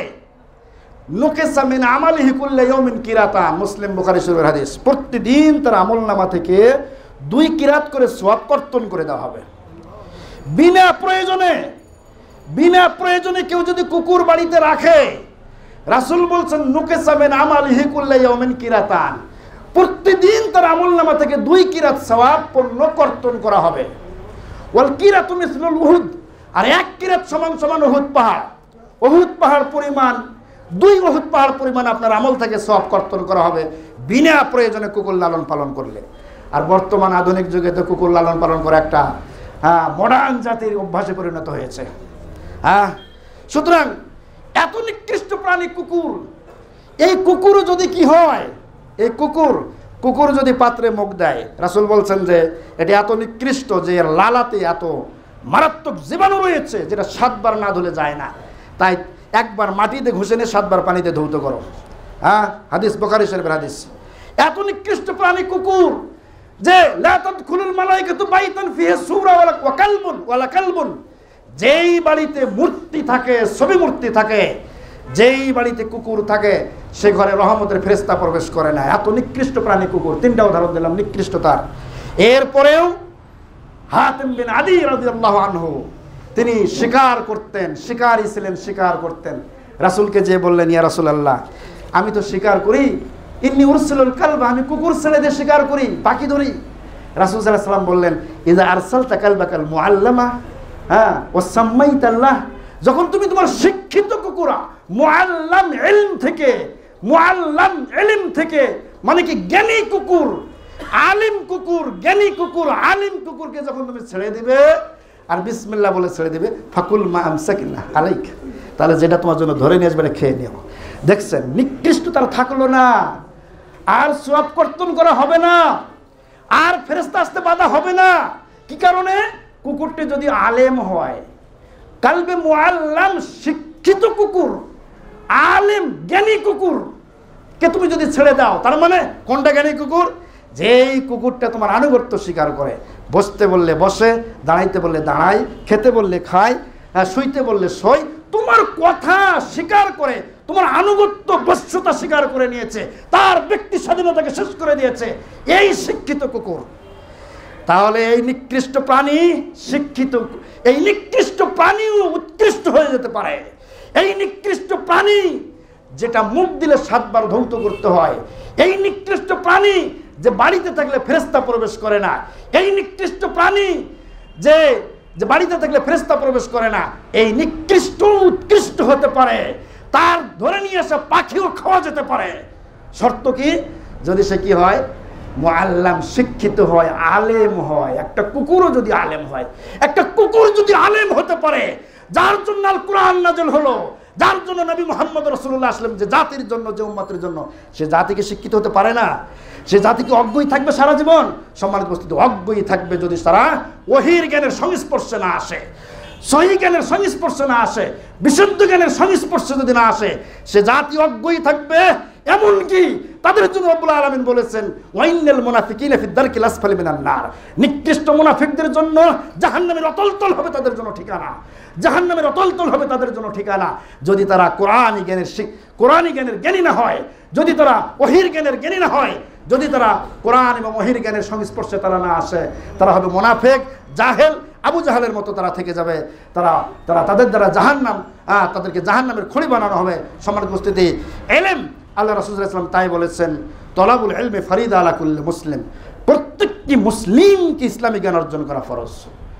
নুকিসা মিন আমালিহি কুল্লা ইয়াউমিন কিরাতান, মুসলিম বুখারী শরীফের হাদিস। প্রতিদিন তার আমলনামা থেকে দুই কিরাত করে সওয়াব কর্তন করে দেওয়া হবে। বিনা প্রয়োজনে, বিনা প্রয়োজনে কেউ যদি কুকুর বাড়িতে রাখে, রাসূল বলছেন নুকিসা মিন আমালিহি কুল্লা ইয়াউমিন কিরাতান, প্রতিদিন তার আমলনামা থেকে দুই কিরাত সওয়াব পূর্ণ কর্তন করা হবে। ওয়াল কিরাতু মিসলুল উহুদ, আর এক কিরাত সমান সমান উহুদ পাহাড়। উহুদ পাহাড় পরিমাণ, দুই উহুদ পাহাড় পরিমাণ আপনার আমল থেকে সওয়াব কর্তন করা হবে বিনা প্রয়োজনে কুকুর লালন পালন করলে। আর বর্তমান আধুনিক যুগে তো কুকুর লালন পালন করা একটা হ্যাঁ মডার্ন জাতির অভ্যাসে পরিণত হয়েছে। হ্যাঁ, সুতরাং এত নিকৃষ্ট প্রাণী কুকুর, এই কুকুরও যদি কি হয়, এই কুকুর কুকুর যদি পাত্রে মুখ দেয়, রাসূল বলছেন যে এটি এত নিকৃষ্ট যে এর লালাতে এত মারাত্মক জীবাণু রয়েছে যেটা সাতবার না ধুলে যায় না। তাই একবার মাটিতে ঘষে নিয়ে সাতবার পানিতে ধৌত করো। হ্যাঁ, হাদিস বুখারী শরীফের হাদিস। এত নিকৃষ্ট প্রাণী কুকুর যে লা তাদখুলুল মালায়েকাতু বাইতান ফিহি সূরা ওয়া কালবুন ওয়ালা কালবুন, যেই বাড়িতে মূর্তি থাকে, ছবি মূর্তি থাকে, যেই বাড়িতে কুকুর থাকে সে ঘরে রহমতের ফেরেশতা প্রবেশ করে না। এত নিকৃষ্ট প্রাণী কুকুর। তিনটা উদাহরণ দিলাম নিকৃষ্টতার। এরপরেও হাতিম বিন আদি রাদিয়াল্লাহু আনহু তিনি শিকার করতেন, শিকারী ছিলেন, শিকার করতেন। রাসূলকে যে বললেন, ইয়া রাসূলুল্লাহ, আমি তো শিকার করি, ইন্নী উরসিলুল কালবা, আমি কুকুর ছেড়ে দিয়ে শিকার করি, পাখি ধরি। রাসূল সাল্লাল্লাহু আলাইহি ওয়াসাল্লাম বললেন, ইযা আরসালতা কালবাকাল মুআল্লামা, হ্যাঁ ওয়া সাম্মাইতাল্লাহ, যখন তুমি তোমার শিক্ষিত কুকুরা মুআল্লাম ইলম থেকে, মুআল্লাম ইলম থেকে মানে কি জ্ঞানী কুকুর, আলিম কুকুর, জ্ঞানী কুকুর, আলিম কুকুরকে যখন তুমি ছেড়ে দিবে আর বিসমিল্লাহ বলে ছেড়ে দিবে, ফাকুল মা আমসাকিনা আলাইক, তাহলে যেটা তোমার জন্য ধরে নিয়ে আসবে খেয়ে নিও। দেখছেন নিকৃষ্ট তার থাকলো না। আর সওয়াব কর্তন করা হবে না, আর ফেরেশতা আসতে বাধা হবে না। কি কারণে? কুকুরটি যদি আলেম হয়, কালবে মুআল্লাম, শিক্ষিত কুকুর, আলেম জ্ঞানী কুকুর কে তুমি যদি ছেড়ে দাও, তার মানে কোনটা জ্ঞানী কুকুর? যেই কুকুরটা তোমার আনুগত্য স্বীকার করে, বসতে বললে বসে, দাঁড়াইতে বললে দাঁড়ায়, খেতে বললে খায়, শুইতে বললে শোয়, তোমার কথা স্বীকার করে, তোমার আনুগত্য বশ্যতা স্বীকার করে নিয়েছে, তার ব্যক্তি স্বাধীনতাকে শেষ করে দিয়েছে, এই শিক্ষিত কুকুর। তাহলে এই নিকৃষ্ট প্রাণী শিক্ষিত, এই নিকৃষ্ট প্রাণীও উৎকৃষ্ট হয়ে যেতে পারে। এই নিকৃষ্ট প্রাণী যেটা মুখ দিলে সাতবার ধৌত করতে হয়, এই নিকৃষ্ট প্রাণী যে বাড়িতে থাকলে ফেরেশতা প্রবেশ করে না, এই নিকৃষ্ট প্রাণী যে যে বাড়িতে থাকলে ফেরেশতা প্রবেশ করে না, এই নিকৃষ্ট উৎকৃষ্ট হতে পারে, তার ধরে নিয়ে আসা পাখিও খাওয়া যেতে পারে। শর্ত কি? যদি সে কি হয়? মুআল্লাম, শিক্ষিত হয়, আলেম হয়। একটা কুকুরও যদি আলেম হয়, একটা কুকুর যদি আলেম হতে পারে, যার জন্য আল কোরআন নাযিল হলো, যার জন্য নবী মুহাম্মদ রাসূলুল্লাহ সাল্লাল্লাহু আলাইহি ওয়াসাল্লাম, যে জাতির জন্য, যে উম্মতের জন্য, সে জাতিকে শিক্ষিত হতে পারে না? সে জাতিকে অজ্ঞই থাকবে সারা জীবন? সম্মানিত উপস্থিতি, অজ্ঞই থাকবে যদি তারা ওহীর জ্ঞানের সংস্পর্শে না আসে, সহিহ জ্ঞানের সংস্পর্শে না আসে, বিশুদ্ধ জ্ঞানের সংস্পর্শে যদি না আসে, সে জাতি অজ্ঞই থাকবে। এমনকি তাদের জন্য রব্বুল আলামিন বলেছেন, ওয়াইনাল মুনাফিকিনা ফি দারকিল আসফালি মিনান নার, নিকৃষ্ট মুনাফিকদের জন্য জাহান্নামের অতলতল হবে তাদের জন্য ঠিকানা, জাহান্নামের অতলতল হবে তাদের জন্য ঠিকানা। যদি তারা কোরআনী জ্ঞানের কোরআনী জ্ঞানের জ্ঞানী না হয়, যদি তারা ওহীর জ্ঞানের জ্ঞানী না হয়, যদি তারা কোরআন এবং ওহীর জ্ঞানের সংস্পর্শে তারা না আসে, তারা হবে মুনাফিক, জাহেল, আবু জাহেলের মতো তারা থেকে যাবে। তারা তারা তাদের দ্বারা জাহান্নাম, তাদেরকে জাহান্নামের খড়ি বানানো হবে। সম্মানিত উপস্থিতি, ইলম, আল্লাহ রাসূল সাল্লাল্লাহু আলাইহি ওয়াসাল্লাম তাই বলেছেন, তলাবুল ইলমি ফরিদা আলা কুল্লি মুসলিম, প্রত্যেকটি মুসলিমকে ইসলামী জ্ঞান অর্জন করা ফরজ।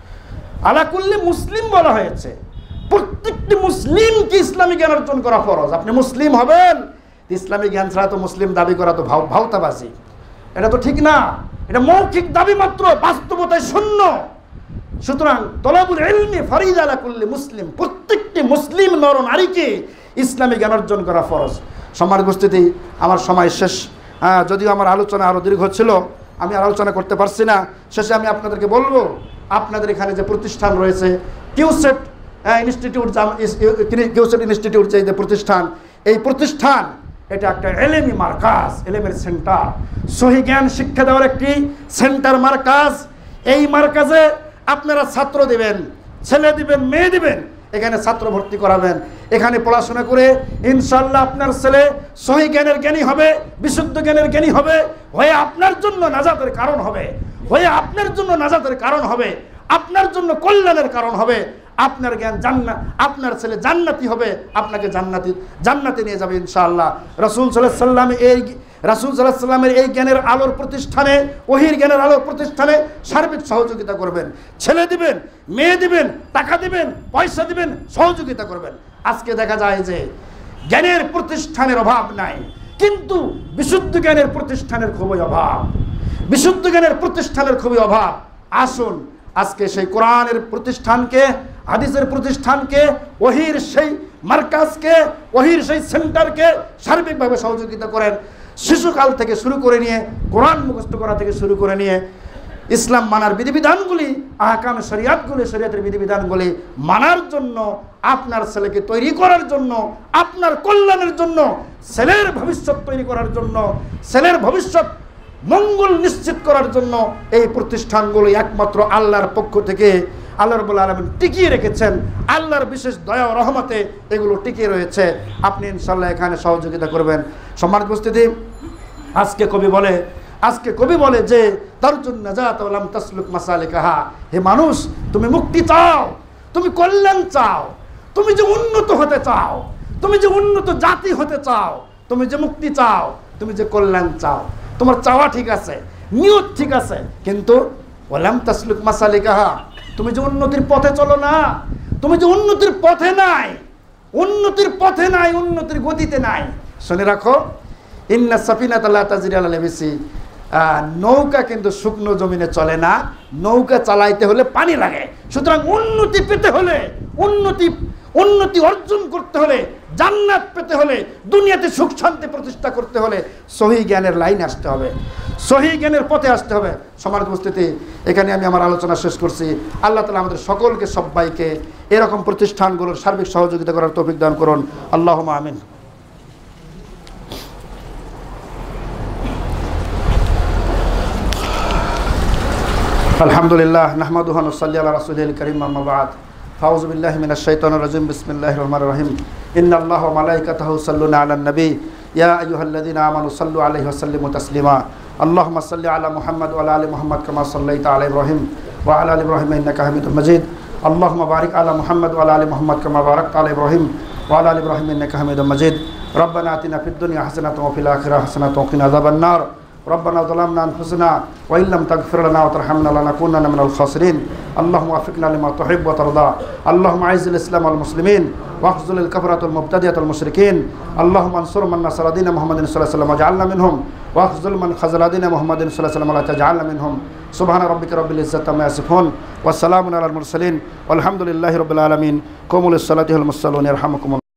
আলা কুল্লি মুসলিম বলা হয়েছে, প্রত্যেকটি মুসলিমকে ইসলামী জ্ঞান অর্জন করা ফরজ। আপনি মুসলিম হবেন, ইসলামী জ্ঞান ছাড়া তো মুসলিম দাবি করা তো ভাও ভাওতাবাজি, এটা তো ঠিক না, এটা মৌখিক দাবি মাত্র, বাস্তবতায় শূন্য। সুতরাং তলাবুল ইলমি ফরিদা আলা কুল্লি মুসলিম, প্রত্যেকটি মুসলিম নর নারীকে ইসলামী জ্ঞান অর্জন করা ফরজ। সম্মানিত উপস্থিতি, আমার সময় শেষ। যদিও আমার আলোচনা আরও দীর্ঘ ছিল, আমি আর আলোচনা করতে পারছি না। শেষে আমি আপনাদেরকে বলবো, আপনাদের এখানে যে প্রতিষ্ঠান রয়েছে, কিউসেট ইনস্টিটিউট, কিউসেট ইনস্টিটিউট যে প্রতিষ্ঠান, এই প্রতিষ্ঠান এটা একটা এলেমি মার্কাজ, এলেমের সেন্টার, সহিহ জ্ঞান শিক্ষা দেওয়ার একটি সেন্টার, মার্কাজ। এই মার্কাজে আপনারা ছাত্র দিবেন, ছেলে দিবেন, মেয়ে দিবেন, এখানে ছাত্র ভর্তি করাবেন। এখানে পড়াশোনা করে ইনশাআল্লাহ আপনার ছেলে সহিহ জ্ঞানের জ্ঞানী হবে, বিশুদ্ধ জ্ঞানের জ্ঞানী হবে, হয়ে আপনার জন্য নাজাতের কারণ হবে, হয়ে আপনার জন্য নাজাতের কারণ হবে, আপনার জন্য কল্যাণের কারণ হবে। আপনার জ্ঞান জান্নাত, আপনার ছেলে জান্নাতি হবে, আপনাকে জান্নাতি জান্নাতে নিয়ে যাবে ইনশাআল্লাহ। রাসূল সাল্লাল্লাহু আলাইহি ওয়াসাল্লাম এই রাসূল সাল্লাল্লাহু আলাইহি ওয়াসাল্লামের এই জ্ঞানের আলোর প্রতিষ্ঠানে, ওহীর জ্ঞানের আলোর প্রতিষ্ঠানে সার্বিক সহযোগিতা করবেন। ছেলে দিবেন, মেয়ে দিবেন, টাকা দিবেন, পয়সা দিবেন, সহযোগিতা করবেন। আজকে দেখা যায় যে জ্ঞানের প্রতিষ্ঠানের অভাব নাই, কিন্তু বিশুদ্ধ জ্ঞানের প্রতিষ্ঠানের খুবই অভাব, বিশুদ্ধ জ্ঞানের প্রতিষ্ঠানের খুবই অভাব। আসুন আজকে সেই কোরআনের প্রতিষ্ঠানকে, হাদিসের প্রতিষ্ঠানকে, ওহীর সেই মার্কাজকে, ওহীর সেই সেন্টারকে সার্বিকভাবে সহযোগিতা করেন। শিশুকাল থেকে শুরু করে নিয়ে, কোরআন মুখস্থ করা থেকে শুরু করে নিয়ে, ইসলাম মানার বিধিবিধানগুলি, আহকাম শরিয়াতগুলি, শরিয়াতের বিধিবিধানগুলি মানার জন্য, আপনার ছেলেকে তৈরি করার জন্য, আপনার কল্যাণের জন্য, ছেলের ভবিষ্যৎ তৈরি করার জন্য, ছেলের ভবিষ্যৎ মঙ্গল নিশ্চিত করার জন্য এই প্রতিষ্ঠানগুলি একমাত্র আল্লাহর পক্ষ থেকে আল্লাহ রাব্বুল আলামিন টিকিয়ে রেখেছেন। আল্লাহর বিশেষ দয়া ও রহমতে এগুলো টিকিয়ে রয়েছে। আপনি ইনশাআল্লাহ এখানে সহযোগিতা করবেন। সম্মানিত উপস্থিতি, আজকে কবি বলে আজকে কবি বলে যে তারজুন নাজাত ওয়া লাম তাসলুক মাসালিকাহা, হে মানুষ, তুমি মুক্তি চাও, তুমি কল্যাণ চাও, তুমি যে উন্নত হতে চাও, তুমি যে উন্নত জাতি হতে চাও, তুমি যে মুক্তি চাও, তুমি যে কল্যাণ চাও, তোমার চাওয়া ঠিক আছে, নিয়ত ঠিক আছে, কিন্তু ওয়া লাম তাসলুক মাসালিকাহা, তুমি যে উন্নতির পথে চলো না, তুমি যে উন্নতির পথে নাই, উন্নতির পথে নাই, উন্নতির গতিতে নাই। শুনে রাখো, ইন্না সাফিনাতা লা তাজরি আলা লাবিসি, নৌকা কিন্তু শুকনো জমিনে চলে না, নৌকা চালাইতে হলে পানি লাগে। সুতরাং উন্নতি পেতে হলে, উন্নতি উন্নতি অর্জন করতে হলে জান্নাত পেতে হলে, দুনিয়াতে সুখ শান্তি প্রতিষ্ঠা করতে হলে সহি জ্ঞানের লাইনে আসতে হবে, সহি জ্ঞানের পথে আসতে হবে। সম্মানিত উপস্থিতি, এখানে আমি আমার আলোচনা শেষ করছি। আল্লাহ তাআলা আমাদের সকলকে সবাইকে এরকম প্রতিষ্ঠানগুলোর সার্বিক সহযোগিতা করার তৌফিক দান করুন। আল্লাহুম্মা আমিন। আলহামদুলিল্লাহ নাহমাদুহু ওয়া নুসাল্লি আলা রাসূলিল কারীম, আম্মা বা'দ। আউযু বিল্লাহি মিনাশ শাইতানির রাজীম। বিসমিল্লাহির রহমানির রহিম। ইন্নাল্লাহা ওয়া মালাইকাতাহু ইউসাল্লুনা আলান নবী ইয়া আইয়ুহাল্লাযীনা আমানু সাল্লু আলাইহি ওয়া সাল্লিমু তাসলিমা। আল্লাহুম্মা সাল্লি আলা মুহাম্মাদ ওয়া আলা আলি মুহাম্মাদ কামা সাল্লাইতা আলা ইব্রাহিম ওয়া আলা আলি ইব্রাহিম ইন্নাকা হামিদুম মাজিদ। আল্লাহুম্মা বারিক আলা মুহাম্মাদ ওয়া আলা আলি মুহাম্মাদ কামা বারাকতা আলা ইব্রাহিম ওয়া আলা আলি ইব্রাহিম ইন্নাকা হামিদুম মাজিদ। রব্বানা আতিনা ফিদ দুনিয়া হাসানাতাও ওয়া ফিল আখিরাতি হাসানাতাও ওয়া কিনা আযাবান নার। ربنا ظلمنا أنفسنا وإن لم تغفر لنا وترحمنا لنكونن من الخاسرين. اللهم وفقنا لما تحب وترضى. اللهم أعز الإسلام والمسلمين واخذل الكفرة المبتدئة المشركين. اللهم انصر من نصر دين محمد صلى الله عليه وسلم واجعلنا منهم، واخذل من خذل دين محمد صلى الله عليه وسلم ولا تجعلنا منهم. سبحان ربك رب العزة عما يصفون والسلام على المرسلين والحمد لله رب العالمين. قوموا للصلاة والصلاة يرحمكم الله.